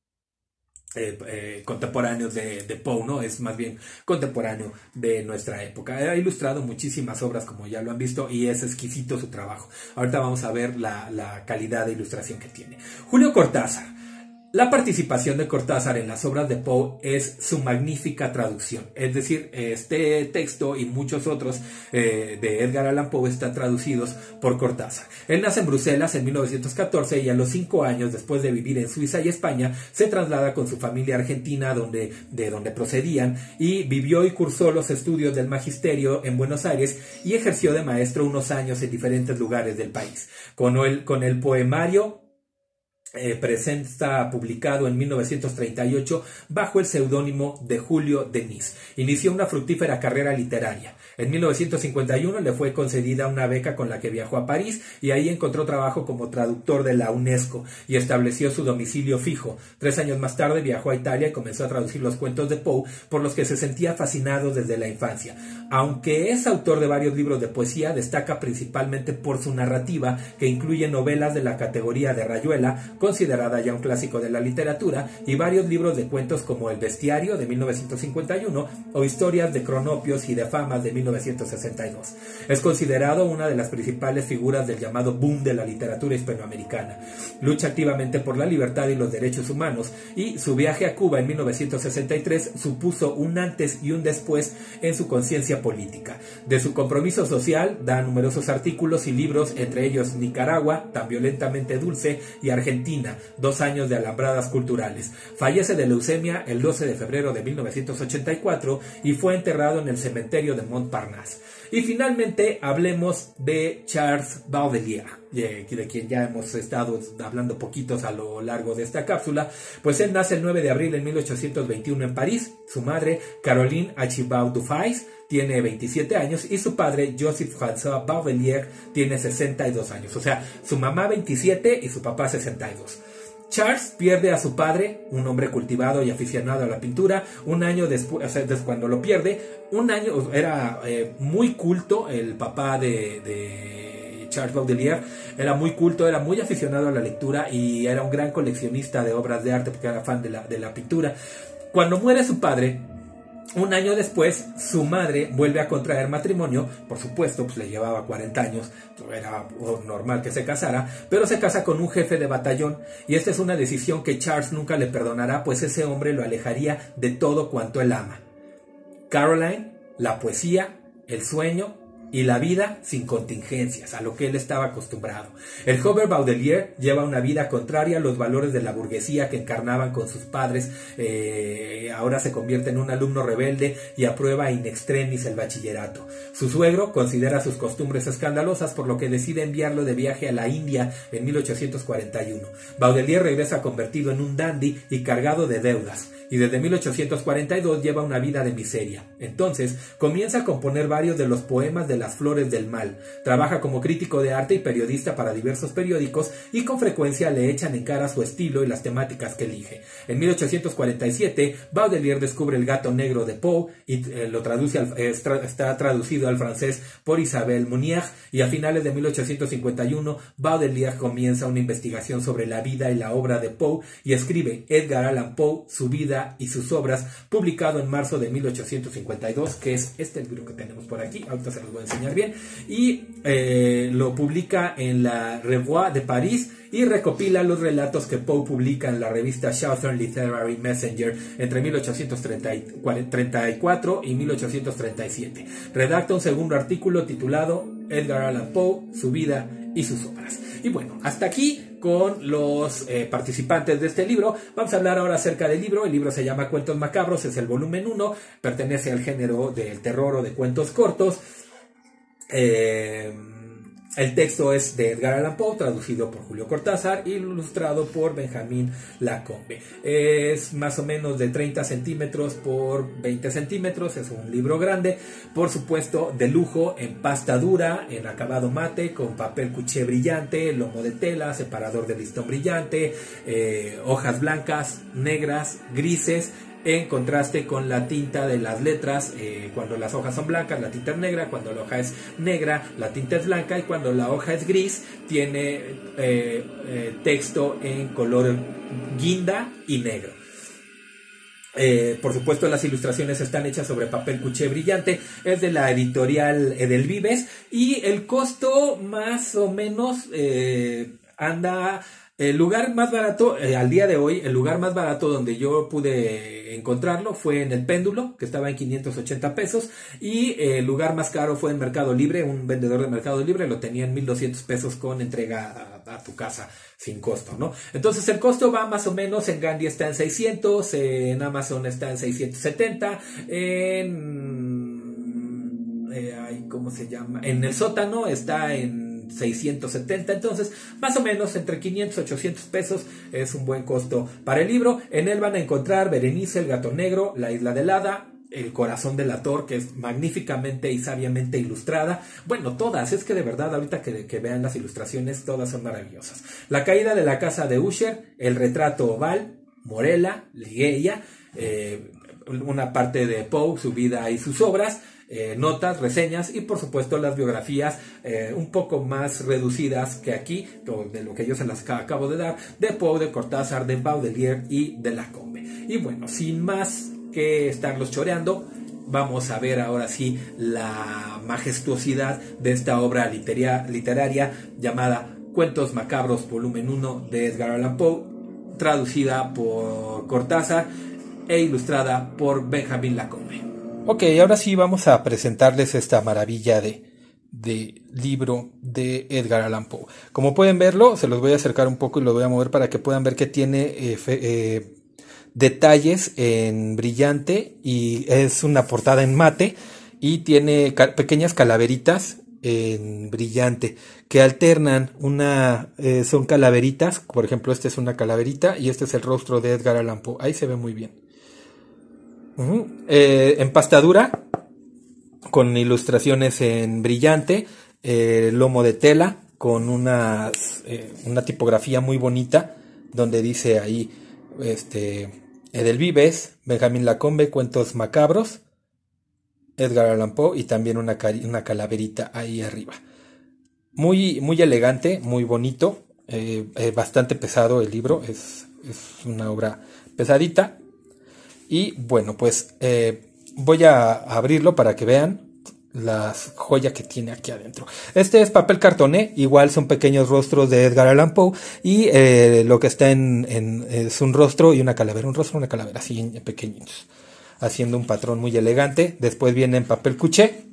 Eh, eh, contemporáneos de, de Poe, ¿no? Es más bien contemporáneo de nuestra época. Ha ilustrado muchísimas obras, como ya lo han visto, y es exquisito su trabajo. Ahorita vamos a ver la, la calidad de ilustración que tiene. Julio Cortázar. La participación de Cortázar en las obras de Poe es su magnífica traducción. Es decir, este texto y muchos otros eh, de Edgar Allan Poe están traducidos por Cortázar. Él nace en Bruselas en mil novecientos catorce y a los cinco años, después de vivir en Suiza y España, se traslada con su familia a Argentina, donde, de donde procedían, y vivió y cursó los estudios del magisterio en Buenos Aires y ejerció de maestro unos años en diferentes lugares del país. Con el, con el poemario Eh, presenta publicado en mil novecientos treinta y ocho bajo el seudónimo de Julio Denis. Inició una fructífera carrera literaria. En mil novecientos cincuenta y uno le fue concedida una beca con la que viajó a París y ahí encontró trabajo como traductor de la UNESCO y estableció su domicilio fijo. Tres años más tarde viajó a Italia y comenzó a traducir los cuentos de Poe, por los que se sentía fascinado desde la infancia. Aunque es autor de varios libros de poesía, destaca principalmente por su narrativa, que incluye novelas de la categoría de Rayuela, considerada ya un clásico de la literatura, y varios libros de cuentos como El Bestiario de mil novecientos cincuenta y uno o Historias de Cronopios y de Famas de mil novecientos sesenta y dos. Es considerado una de las principales figuras del llamado boom de la literatura hispanoamericana. Lucha activamente por la libertad y los derechos humanos, y su viaje a Cuba en mil novecientos sesenta y tres supuso un antes y un después en su conciencia política. De su compromiso social da numerosos artículos y libros, entre ellos Nicaragua, tan violentamente dulce, y Argentina, dos años de alambradas culturales. Fallece de leucemia el doce de febrero de mil novecientos ochenta y cuatro y fue enterrado en el cementerio de Montparnasse. Y finalmente hablemos de Charles Baudelaire, de quien ya hemos estado hablando poquitos a lo largo de esta cápsula. Pues él nace el nueve de abril de mil ochocientos veintiuno en París. Su madre, Caroline Archibald Dufay, tiene veintisiete años y su padre, Joseph François Baudelaire, tiene sesenta y dos años. O sea, su mamá veintisiete y su papá sesenta y dos. Charles pierde a su padre, un hombre cultivado y aficionado a la pintura, un año después, o sea, desde cuando lo pierde, un año, era eh, muy culto, el papá de, de Charles Baudelaire, era muy culto, era muy aficionado a la lectura y era un gran coleccionista de obras de arte porque era fan de la, de la pintura. Cuando muere su padre, un año después, su madre vuelve a contraer matrimonio. Por supuesto, pues le llevaba cuarenta años, era normal que se casara, pero se casa con un jefe de batallón, y esta es una decisión que Charles nunca le perdonará, pues ese hombre lo alejaría de todo cuanto él ama: Caroline, la poesía, el sueño y la vida sin contingencias, a lo que él estaba acostumbrado. El joven Baudelaire lleva una vida contraria a los valores de la burguesía que encarnaban con sus padres. Eh, ahora se convierte en un alumno rebelde y aprueba in extremis el bachillerato. Su suegro considera sus costumbres escandalosas, por lo que decide enviarlo de viaje a la India en mil ochocientos cuarenta y uno. Baudelaire regresa convertido en un dandy y cargado de deudas, y desde mil ochocientos cuarenta y dos lleva una vida de miseria. Entonces comienza a componer varios de los poemas de Las Flores del Mal. Trabaja como crítico de arte y periodista para diversos periódicos, y con frecuencia le echan en cara su estilo y las temáticas que elige. En mil ochocientos cuarenta y siete, Baudelaire descubre El gato negro de Poe y eh, lo traduce al, eh, está traducido al francés por Isabelle Mounier, y a finales de mil ochocientos cincuenta y uno Baudelaire comienza una investigación sobre la vida y la obra de Poe y escribe Edgar Allan Poe, su vida y sus obras, publicado en marzo de mil ochocientos cincuenta y dos, que es este el libro que tenemos por aquí. Ahorita se los voy a enseñar bien, y eh, lo publica en la Revue de París y recopila los relatos que Poe publica en la revista Southern Literary Messenger entre mil ochocientos treinta y cuatro y mil ochocientos treinta y siete. Redacta un segundo artículo titulado Edgar Allan Poe, su vida y sus obras. Y bueno, hasta aquí con los eh, participantes de este libro. Vamos a hablar ahora acerca del libro. El libro se llama Cuentos Macabros, es el volumen uno, pertenece al género del terror o de cuentos cortos. Eh, el texto es de Edgar Allan Poe, traducido por Julio Cortázar, ilustrado por Benjamín Lacombe. Es más o menos de treinta centímetros por veinte centímetros, es un libro grande, por supuesto de lujo, en pasta dura, en acabado mate, con papel cuché brillante, lomo de tela, separador de listón brillante, eh, hojas blancas, negras, grises, en contraste con la tinta de las letras. Eh, cuando las hojas son blancas, la tinta es negra; cuando la hoja es negra, la tinta es blanca; y cuando la hoja es gris, tiene eh, eh, texto en color guinda y negro. Eh, por supuesto, las ilustraciones están hechas sobre papel cuché brillante. Es de la editorial Edelvives, y el costo más o menos eh, anda... El lugar más barato, eh, al día de hoy, el lugar más barato donde yo pude encontrarlo fue en el Péndulo, que estaba en quinientos ochenta pesos, y eh, el lugar más caro fue en Mercado Libre. Un vendedor de Mercado Libre lo tenía en mil doscientos pesos con entrega a, a tu casa sin costo, ¿no? Entonces el costo va más o menos, en Gandhi está en seiscientos, en Amazon está en seiscientos setenta, en... Eh, ¿cómo se llama? En el Sótano está en seiscientos setenta, entonces más o menos entre quinientos y ochocientos pesos es un buen costo para el libro. En él van a encontrar Berenice, el gato negro, La isla del hada, El corazón del ator, que es magníficamente y sabiamente ilustrada. Bueno, todas, es que de verdad ahorita que, que vean las ilustraciones, todas son maravillosas. La caída de la casa de Usher, El retrato oval, Morella, Ligeia, eh, una parte de Poe, su vida y sus obras, Eh, notas, reseñas y por supuesto las biografías eh, un poco más reducidas que aquí, de lo que yo se las acabo de dar, de Poe, de Cortázar, de Baudelaire y de Lacombe. Y bueno, sin más que estarlos choreando, vamos a ver ahora sí la majestuosidad de esta obra literaria, literaria llamada Cuentos Macabros, volumen uno, de Edgar Allan Poe, traducida por Cortázar e ilustrada por Benjamín Lacombe. Ok, ahora sí vamos a presentarles esta maravilla de, de libro de Edgar Allan Poe. Como pueden verlo, se los voy a acercar un poco y lo voy a mover para que puedan ver que tiene eh, fe, eh, detalles en brillante, y es una portada en mate, y tiene ca- pequeñas calaveritas en brillante que alternan una, eh, son calaveritas, por ejemplo esta es una calaverita y este es el rostro de Edgar Allan Poe, ahí se ve muy bien. Uh-huh. Eh, en pasta dura, con ilustraciones en brillante, eh, lomo de tela, con unas, eh, una tipografía muy bonita, donde dice ahí este, Edelvives, Benjamín Lacombe, Cuentos Macabros, Edgar Allan Poe, y también una, una calaverita ahí arriba. Muy, muy elegante, muy bonito, eh, eh, bastante pesado el libro, es, es una obra pesadita. Y bueno, pues eh, voy a abrirlo para que vean las joyas que tiene aquí adentro. Este es papel cartoné, igual son pequeños rostros de Edgar Allan Poe, y eh, lo que está en, en es un rostro y una calavera, un rostro y una calavera, así en pequeñitos, haciendo un patrón muy elegante. Después viene en papel cuché,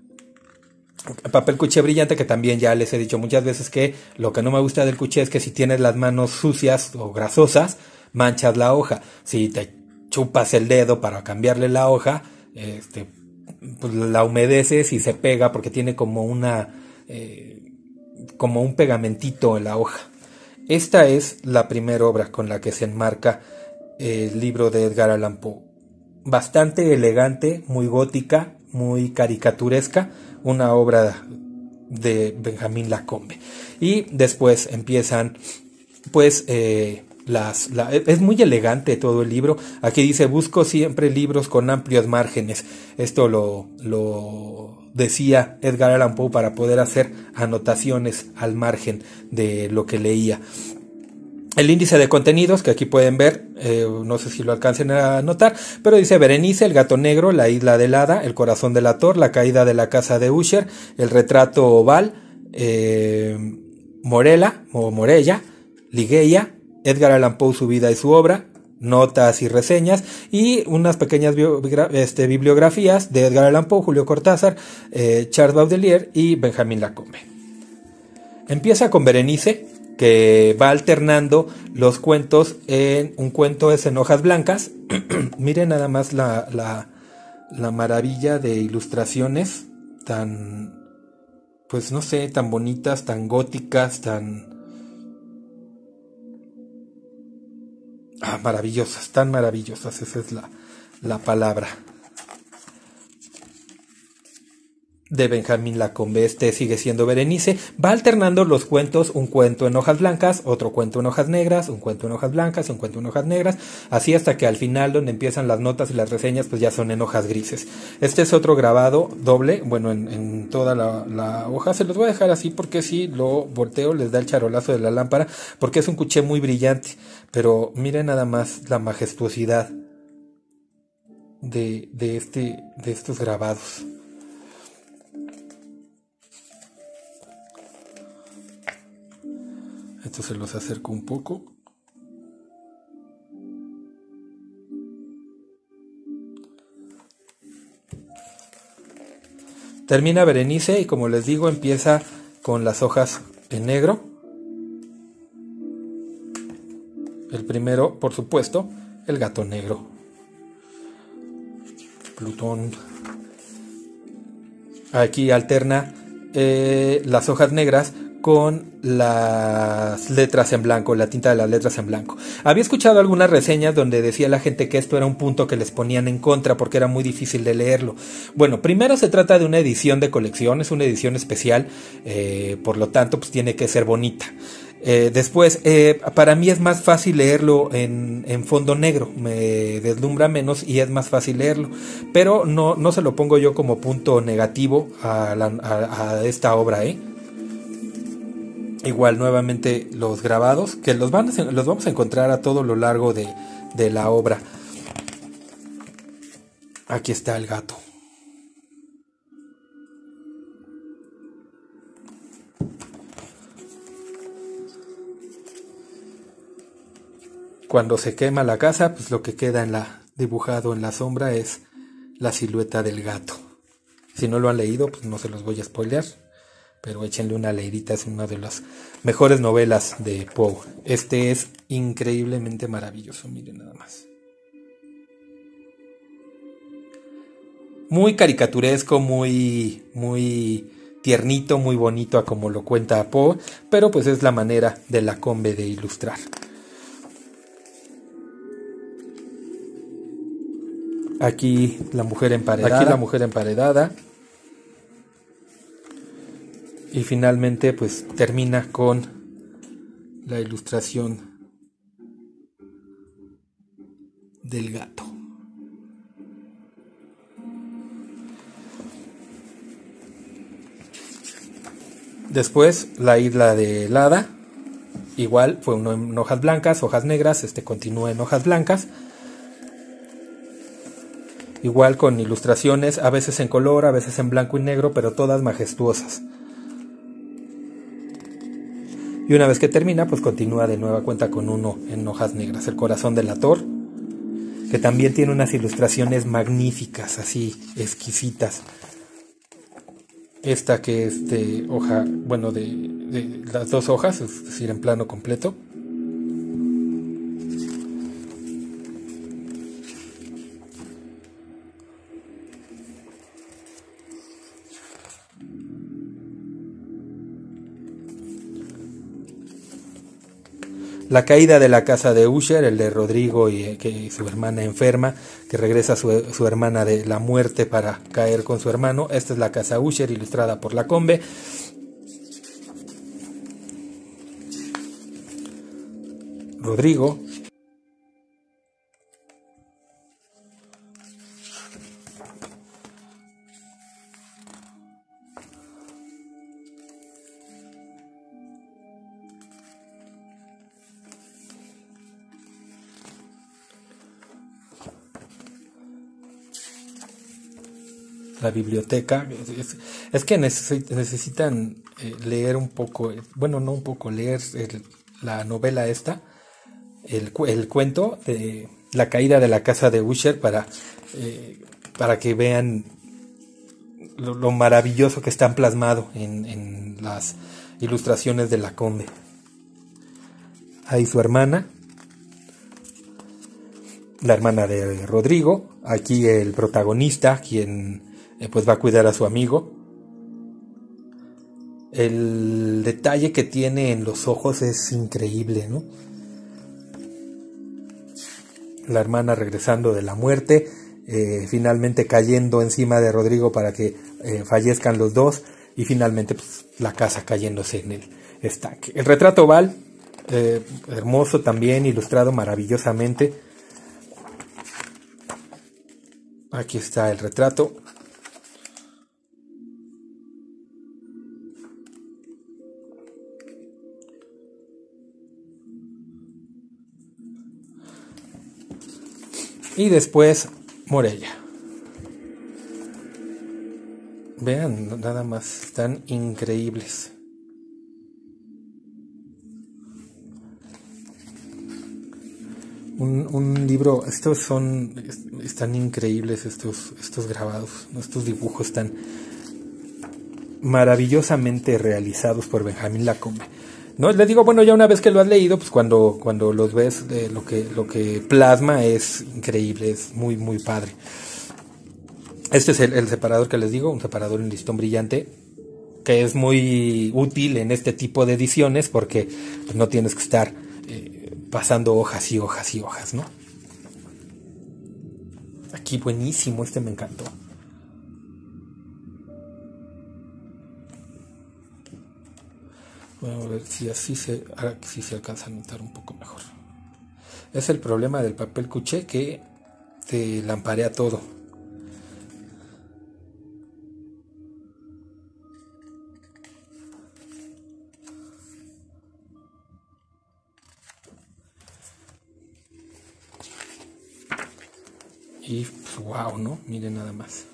papel cuché brillante, que también ya les he dicho muchas veces que lo que no me gusta del cuché es que si tienes las manos sucias o grasosas, manchas la hoja. Si te chupas el dedo para cambiarle la hoja, este, pues la humedeces y se pega porque tiene como una eh, como un pegamentito en la hoja. Esta es la primera obra con la que se enmarca el libro de Edgar Allan Poe. Bastante elegante, muy gótica, muy caricaturesca, una obra de Benjamín Lacombe. Y después empiezan pues eh, Las, la, es muy elegante todo el libro. Aquí dice: busco siempre libros con amplios márgenes. Esto lo, lo decía Edgar Allan Poe para poder hacer anotaciones al margen de lo que leía. El índice de contenidos, que aquí pueden ver, eh, no sé si lo alcancen a notar, pero dice Berenice, El gato negro, La isla del hada, El corazón del ator, La caída de la casa de Usher, El retrato oval, eh, Morella o Morella, Ligeia, Edgar Allan Poe, su vida y su obra, notas y reseñas, y unas pequeñas este, bibliografías de Edgar Allan Poe, Julio Cortázar, eh, Charles Baudelaire y Benjamín Lacombe. Empieza con Berenice, que va alternando los cuentos. En un cuento es en hojas blancas. Miren nada más la, la, la maravilla de ilustraciones tan, pues no sé, tan bonitas, tan góticas, tan ah, maravillosas, tan maravillosas, esa es la, la palabra. De Benjamín Lacombe. Este sigue siendo Berenice. Va alternando los cuentos, un cuento en hojas blancas, otro cuento en hojas negras, un cuento en hojas blancas, un cuento en hojas negras, así hasta que al final, donde empiezan las notas y las reseñas, pues ya son en hojas grises. Este es otro grabado doble, bueno, en, en toda la, la hoja. Se los voy a dejar así porque si lo volteo les da el charolazo de la lámpara, porque es un cuché muy brillante. Pero miren nada más la majestuosidad de, de, este, de estos grabados. Esto se los acerco un poco. Termina Berenice y, como les digo, empieza con las hojas en negro. El primero, por supuesto, el gato negro. Plutón. Aquí alterna eh, las hojas negras con las letras en blanco, la tinta de las letras en blanco. Había escuchado algunas reseñas donde decía la gente que esto era un punto que les ponían en contra porque era muy difícil de leerlo. Bueno, primero se trata de una edición de colección, es una edición especial, eh, por lo tanto pues tiene que ser bonita. Eh, después, eh, para mí es más fácil leerlo en, en fondo negro, me deslumbra menos y es más fácil leerlo, pero no, no se lo pongo yo como punto negativo a, la, a, a esta obra, ¿eh? Igual, nuevamente, los grabados, que los, van a, los vamos a encontrar a todo lo largo de, de la obra. Aquí está el gato. Cuando se quema la casa, pues lo que queda en la, dibujado en la sombra es la silueta del gato. Si no lo han leído, pues no se los voy a spoilear, pero échenle una leidita, es una de las mejores novelas de Poe. Este es increíblemente maravilloso, miren nada más. Muy caricaturesco, muy, muy tiernito, muy bonito a como lo cuenta Poe, pero pues es la manera de Lacombe de ilustrar. Aquí la mujer emparedada. Aquí la mujer emparedada. Y finalmente pues termina con la ilustración del gato. Después la isla de Hada. Igual fue uno en hojas blancas, hojas negras. Este continúa en hojas blancas. Igual con ilustraciones, a veces en color, a veces en blanco y negro, pero todas majestuosas. Y una vez que termina, pues continúa de nueva cuenta con uno en hojas negras, el corazón del Ator, que también tiene unas ilustraciones magníficas, así, exquisitas. Esta que es de hoja, bueno, de, de las dos hojas, es decir, en plano completo. La caída de la casa de Usher, el de Rodrigo y eh, que su hermana enferma, que regresa su, su hermana de la muerte para caer con su hermano. Esta es la casa Usher, ilustrada por Lacombe. Rodrigo. La biblioteca, es, es que neces necesitan eh, leer un poco, bueno, no un poco, leer el, la novela esta, el, el cuento de la caída de la casa de Usher para, eh, para que vean lo, lo maravilloso que está plasmado en, en las ilustraciones de Lacombe. ahí su hermana, la hermana de Rodrigo, aquí el protagonista, quien eh, pues va a cuidar a su amigo. El detalle que tiene en los ojos es increíble, ¿no? La hermana regresando de la muerte, eh, finalmente cayendo encima de Rodrigo para que eh, fallezcan los dos, y finalmente pues, la casa cayéndose en el estanque. El retrato oval, eh, hermoso también, ilustrado maravillosamente. Aquí está el retrato. Y después Morella. Vean, nada más, están increíbles. Un, un libro, estos son, están increíbles estos, estos grabados, estos dibujos están maravillosamente realizados por Benjamín Lacombe. No, les digo, bueno, ya una vez que lo has leído, pues cuando, cuando los ves, eh, lo que, lo que plasma es increíble, es muy, muy padre. Este es el, el separador que les digo, un separador en listón brillante, que es muy útil en este tipo de ediciones porque pues, no tienes que estar eh, pasando hojas y hojas y hojas, ¿no? Aquí buenísimo, este me encantó. Vamos a ver si así se, ahora sí se alcanza a notar un poco mejor. Es el problema del papel cuché que te lamparea todo. Y pues, wow, ¿no? Miren nada más.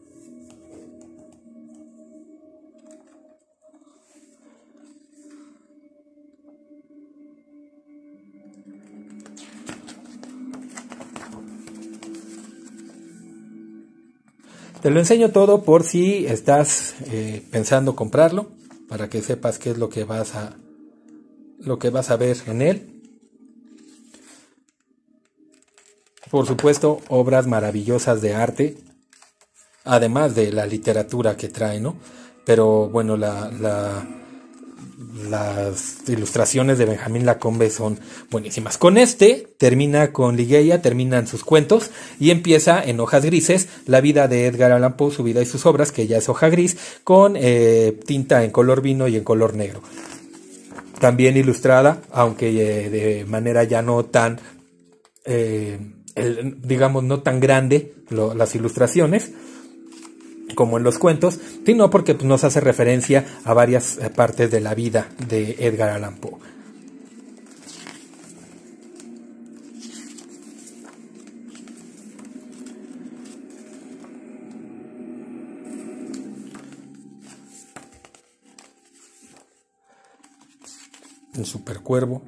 Te lo enseño todo por si estás eh, pensando comprarlo, para que sepas qué es lo que vas a lo que vas a ver en él. Por supuesto, obras maravillosas de arte, además de la literatura que trae, ¿no? Pero bueno, la, la, las ilustraciones de Benjamín Lacombe son buenísimas. Con este termina con Ligeia, terminan sus cuentos y empieza en hojas grises la vida de Edgar Allan Poe, su vida y sus obras, que ya es hoja gris, con eh, tinta en color vino y en color negro. También ilustrada, aunque eh, de manera ya no tan, eh, el, digamos, no tan grande lo, las ilustraciones como en los cuentos, sino porque pues, nos hace referencia a varias eh, partes de la vida de Edgar Allan Poe. El Supercuervo.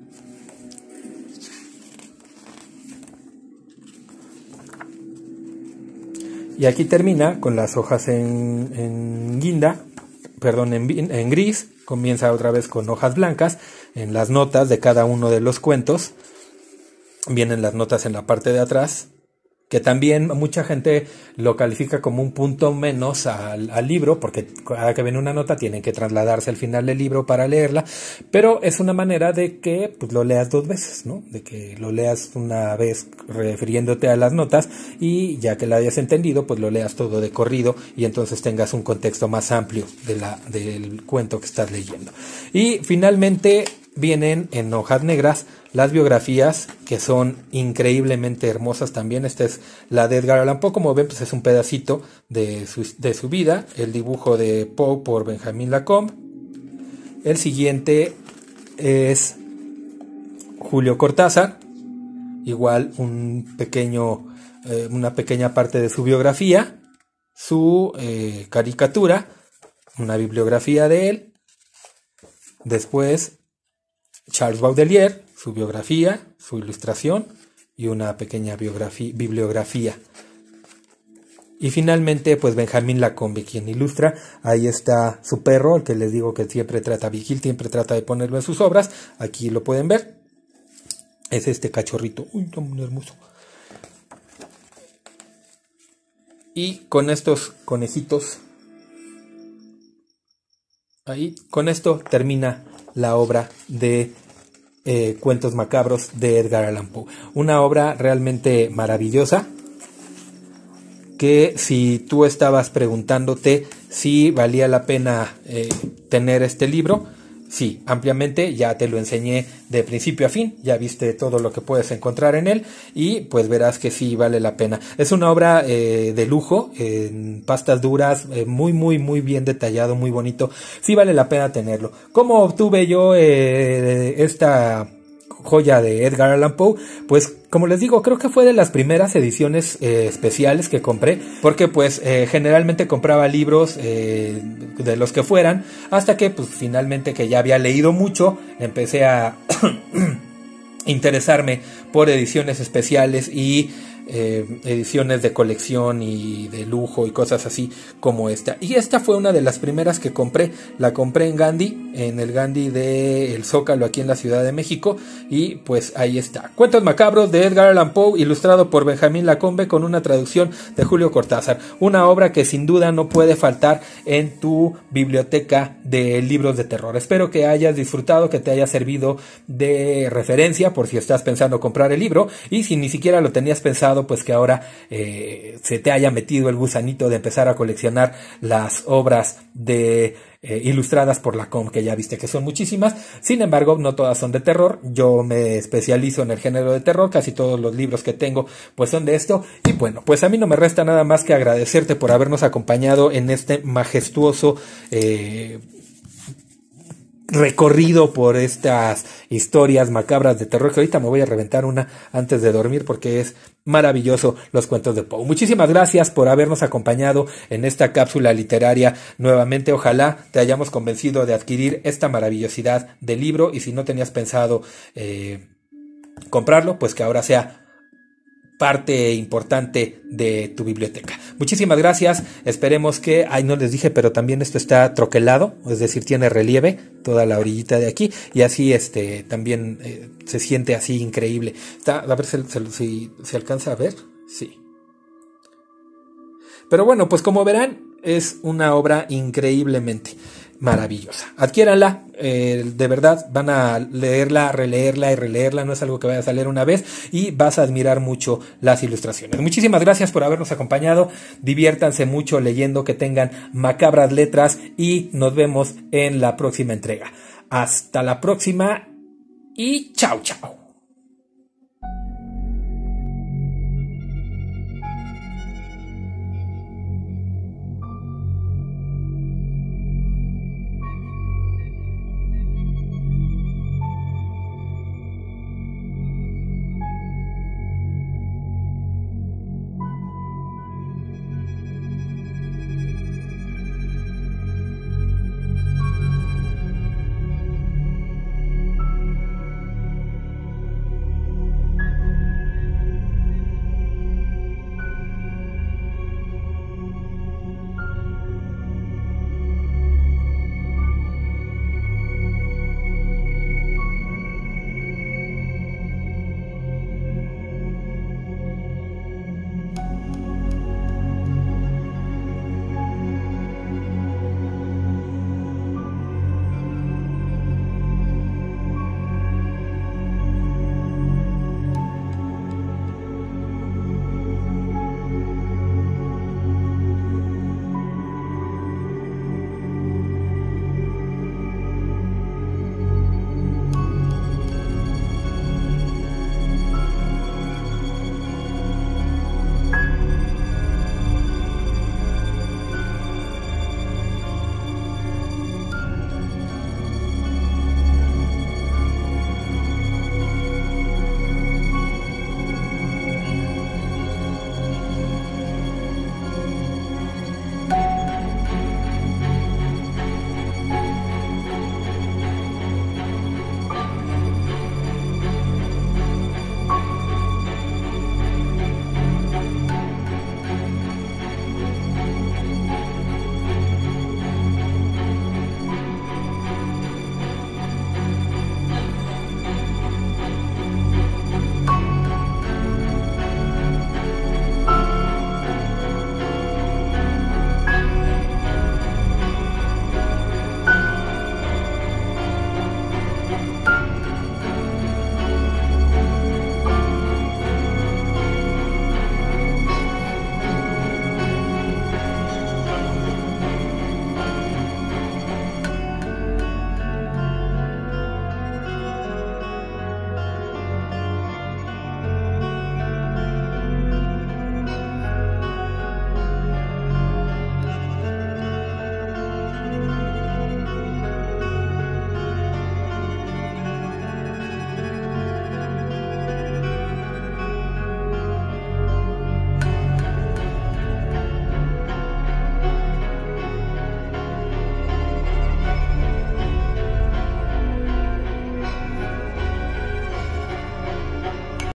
Y aquí termina con las hojas en, en guinda, perdón, en, en gris. Comienza otra vez con hojas blancas. En las notas de cada uno de los cuentos vienen las notas en la parte de atrás, que también mucha gente lo califica como un punto menos al, al libro, porque cada que viene una nota tienen que trasladarse al final del libro para leerla, pero es una manera de que pues, lo leas dos veces, ¿no? De que lo leas una vez refiriéndote a las notas y ya que la hayas entendido, pues lo leas todo de corrido y entonces tengas un contexto más amplio de la, del cuento que estás leyendo. Y finalmente vienen en hojas negras las biografías, que son increíblemente hermosas también. Esta es la de Edgar Allan Poe, como ven pues es un pedacito de su, de su vida, el dibujo de Poe por Benjamín Lacombe. El siguiente es Julio Cortázar, igual un pequeño, eh, una pequeña parte de su biografía, su eh, caricatura, una bibliografía de él. Después Charles Baudelaire, su biografía, su ilustración y una pequeña biografía, bibliografía. Y finalmente, pues Benjamín Lacombe, quien ilustra. Ahí está su perro, el que les digo que siempre trata, Vigil, siempre trata de ponerlo en sus obras. Aquí lo pueden ver. es este cachorrito. Uy, tan hermoso. Y con estos conejitos, ahí, con esto termina la obra de eh, Cuentos Macabros de Edgar Allan Poe. Una obra realmente maravillosa, que si tú estabas preguntándote si valía la pena eh, tener este libro, sí, ampliamente, ya te lo enseñé de principio a fin, ya viste todo lo que puedes encontrar en él y pues verás que sí vale la pena. Es una obra eh, de lujo, en pastas duras, eh, muy muy muy bien detallado, muy bonito, sí vale la pena tenerlo. ¿Cómo obtuve yo eh, esta joya de Edgar Allan Poe? Pues como les digo, creo que fue de las primeras ediciones eh, especiales que compré, porque pues eh, generalmente compraba libros eh, de los que fueran, hasta que pues finalmente, que ya había leído mucho, empecé a interesarme por ediciones especiales y eh, ediciones de colección y de lujo y cosas así como esta. Y esta fue una de las primeras que compré. La compré en Gandhi, en el Gandhi de El Zócalo, aquí en la Ciudad de México, y pues ahí está. Cuentos Macabros de Edgar Allan Poe, ilustrado por Benjamín Lacombe, con una traducción de Julio Cortázar. Una obra que sin duda no puede faltar en tu biblioteca de libros de terror. Espero que hayas disfrutado, que te haya servido de referencia por si estás pensando comprar el libro, y si ni siquiera lo tenías pensado, pues que ahora eh, se te haya metido el gusanito de empezar a coleccionar las obras de eh, ilustradas por Lacombe, que ya viste que son muchísimas. Sin embargo, no todas son de terror. Yo me especializo en el género de terror, casi todos los libros que tengo pues son de esto. Y bueno, pues a mí no me resta nada más que agradecerte por habernos acompañado en este majestuoso eh, recorrido por estas historias macabras de terror, que ahorita me voy a reventar una antes de dormir porque es maravilloso los cuentos de Poe. Muchísimas gracias por habernos acompañado en esta cápsula literaria nuevamente. Ojalá te hayamos convencido de adquirir esta maravillosidad de libro, y si no tenías pensado eh, comprarlo, pues que ahora sea parte importante de tu biblioteca. Muchísimas gracias. Esperemos que, ay, no les dije, pero también esto está troquelado, es decir, tiene relieve toda la orillita de aquí, y así este también eh, se siente así increíble. Está, a ver si se, si, si alcanza a ver. Sí. Pero bueno, pues como verán, es una obra increíblemente maravillosa. Adquiéranla, eh, de verdad van a leerla, releerla y releerla, no es algo que vayas a leer una vez, y vas a admirar mucho las ilustraciones. Muchísimas gracias por habernos acompañado, diviértanse mucho leyendo, que tengan macabras letras, y nos vemos en la próxima entrega. Hasta la próxima y chao chao.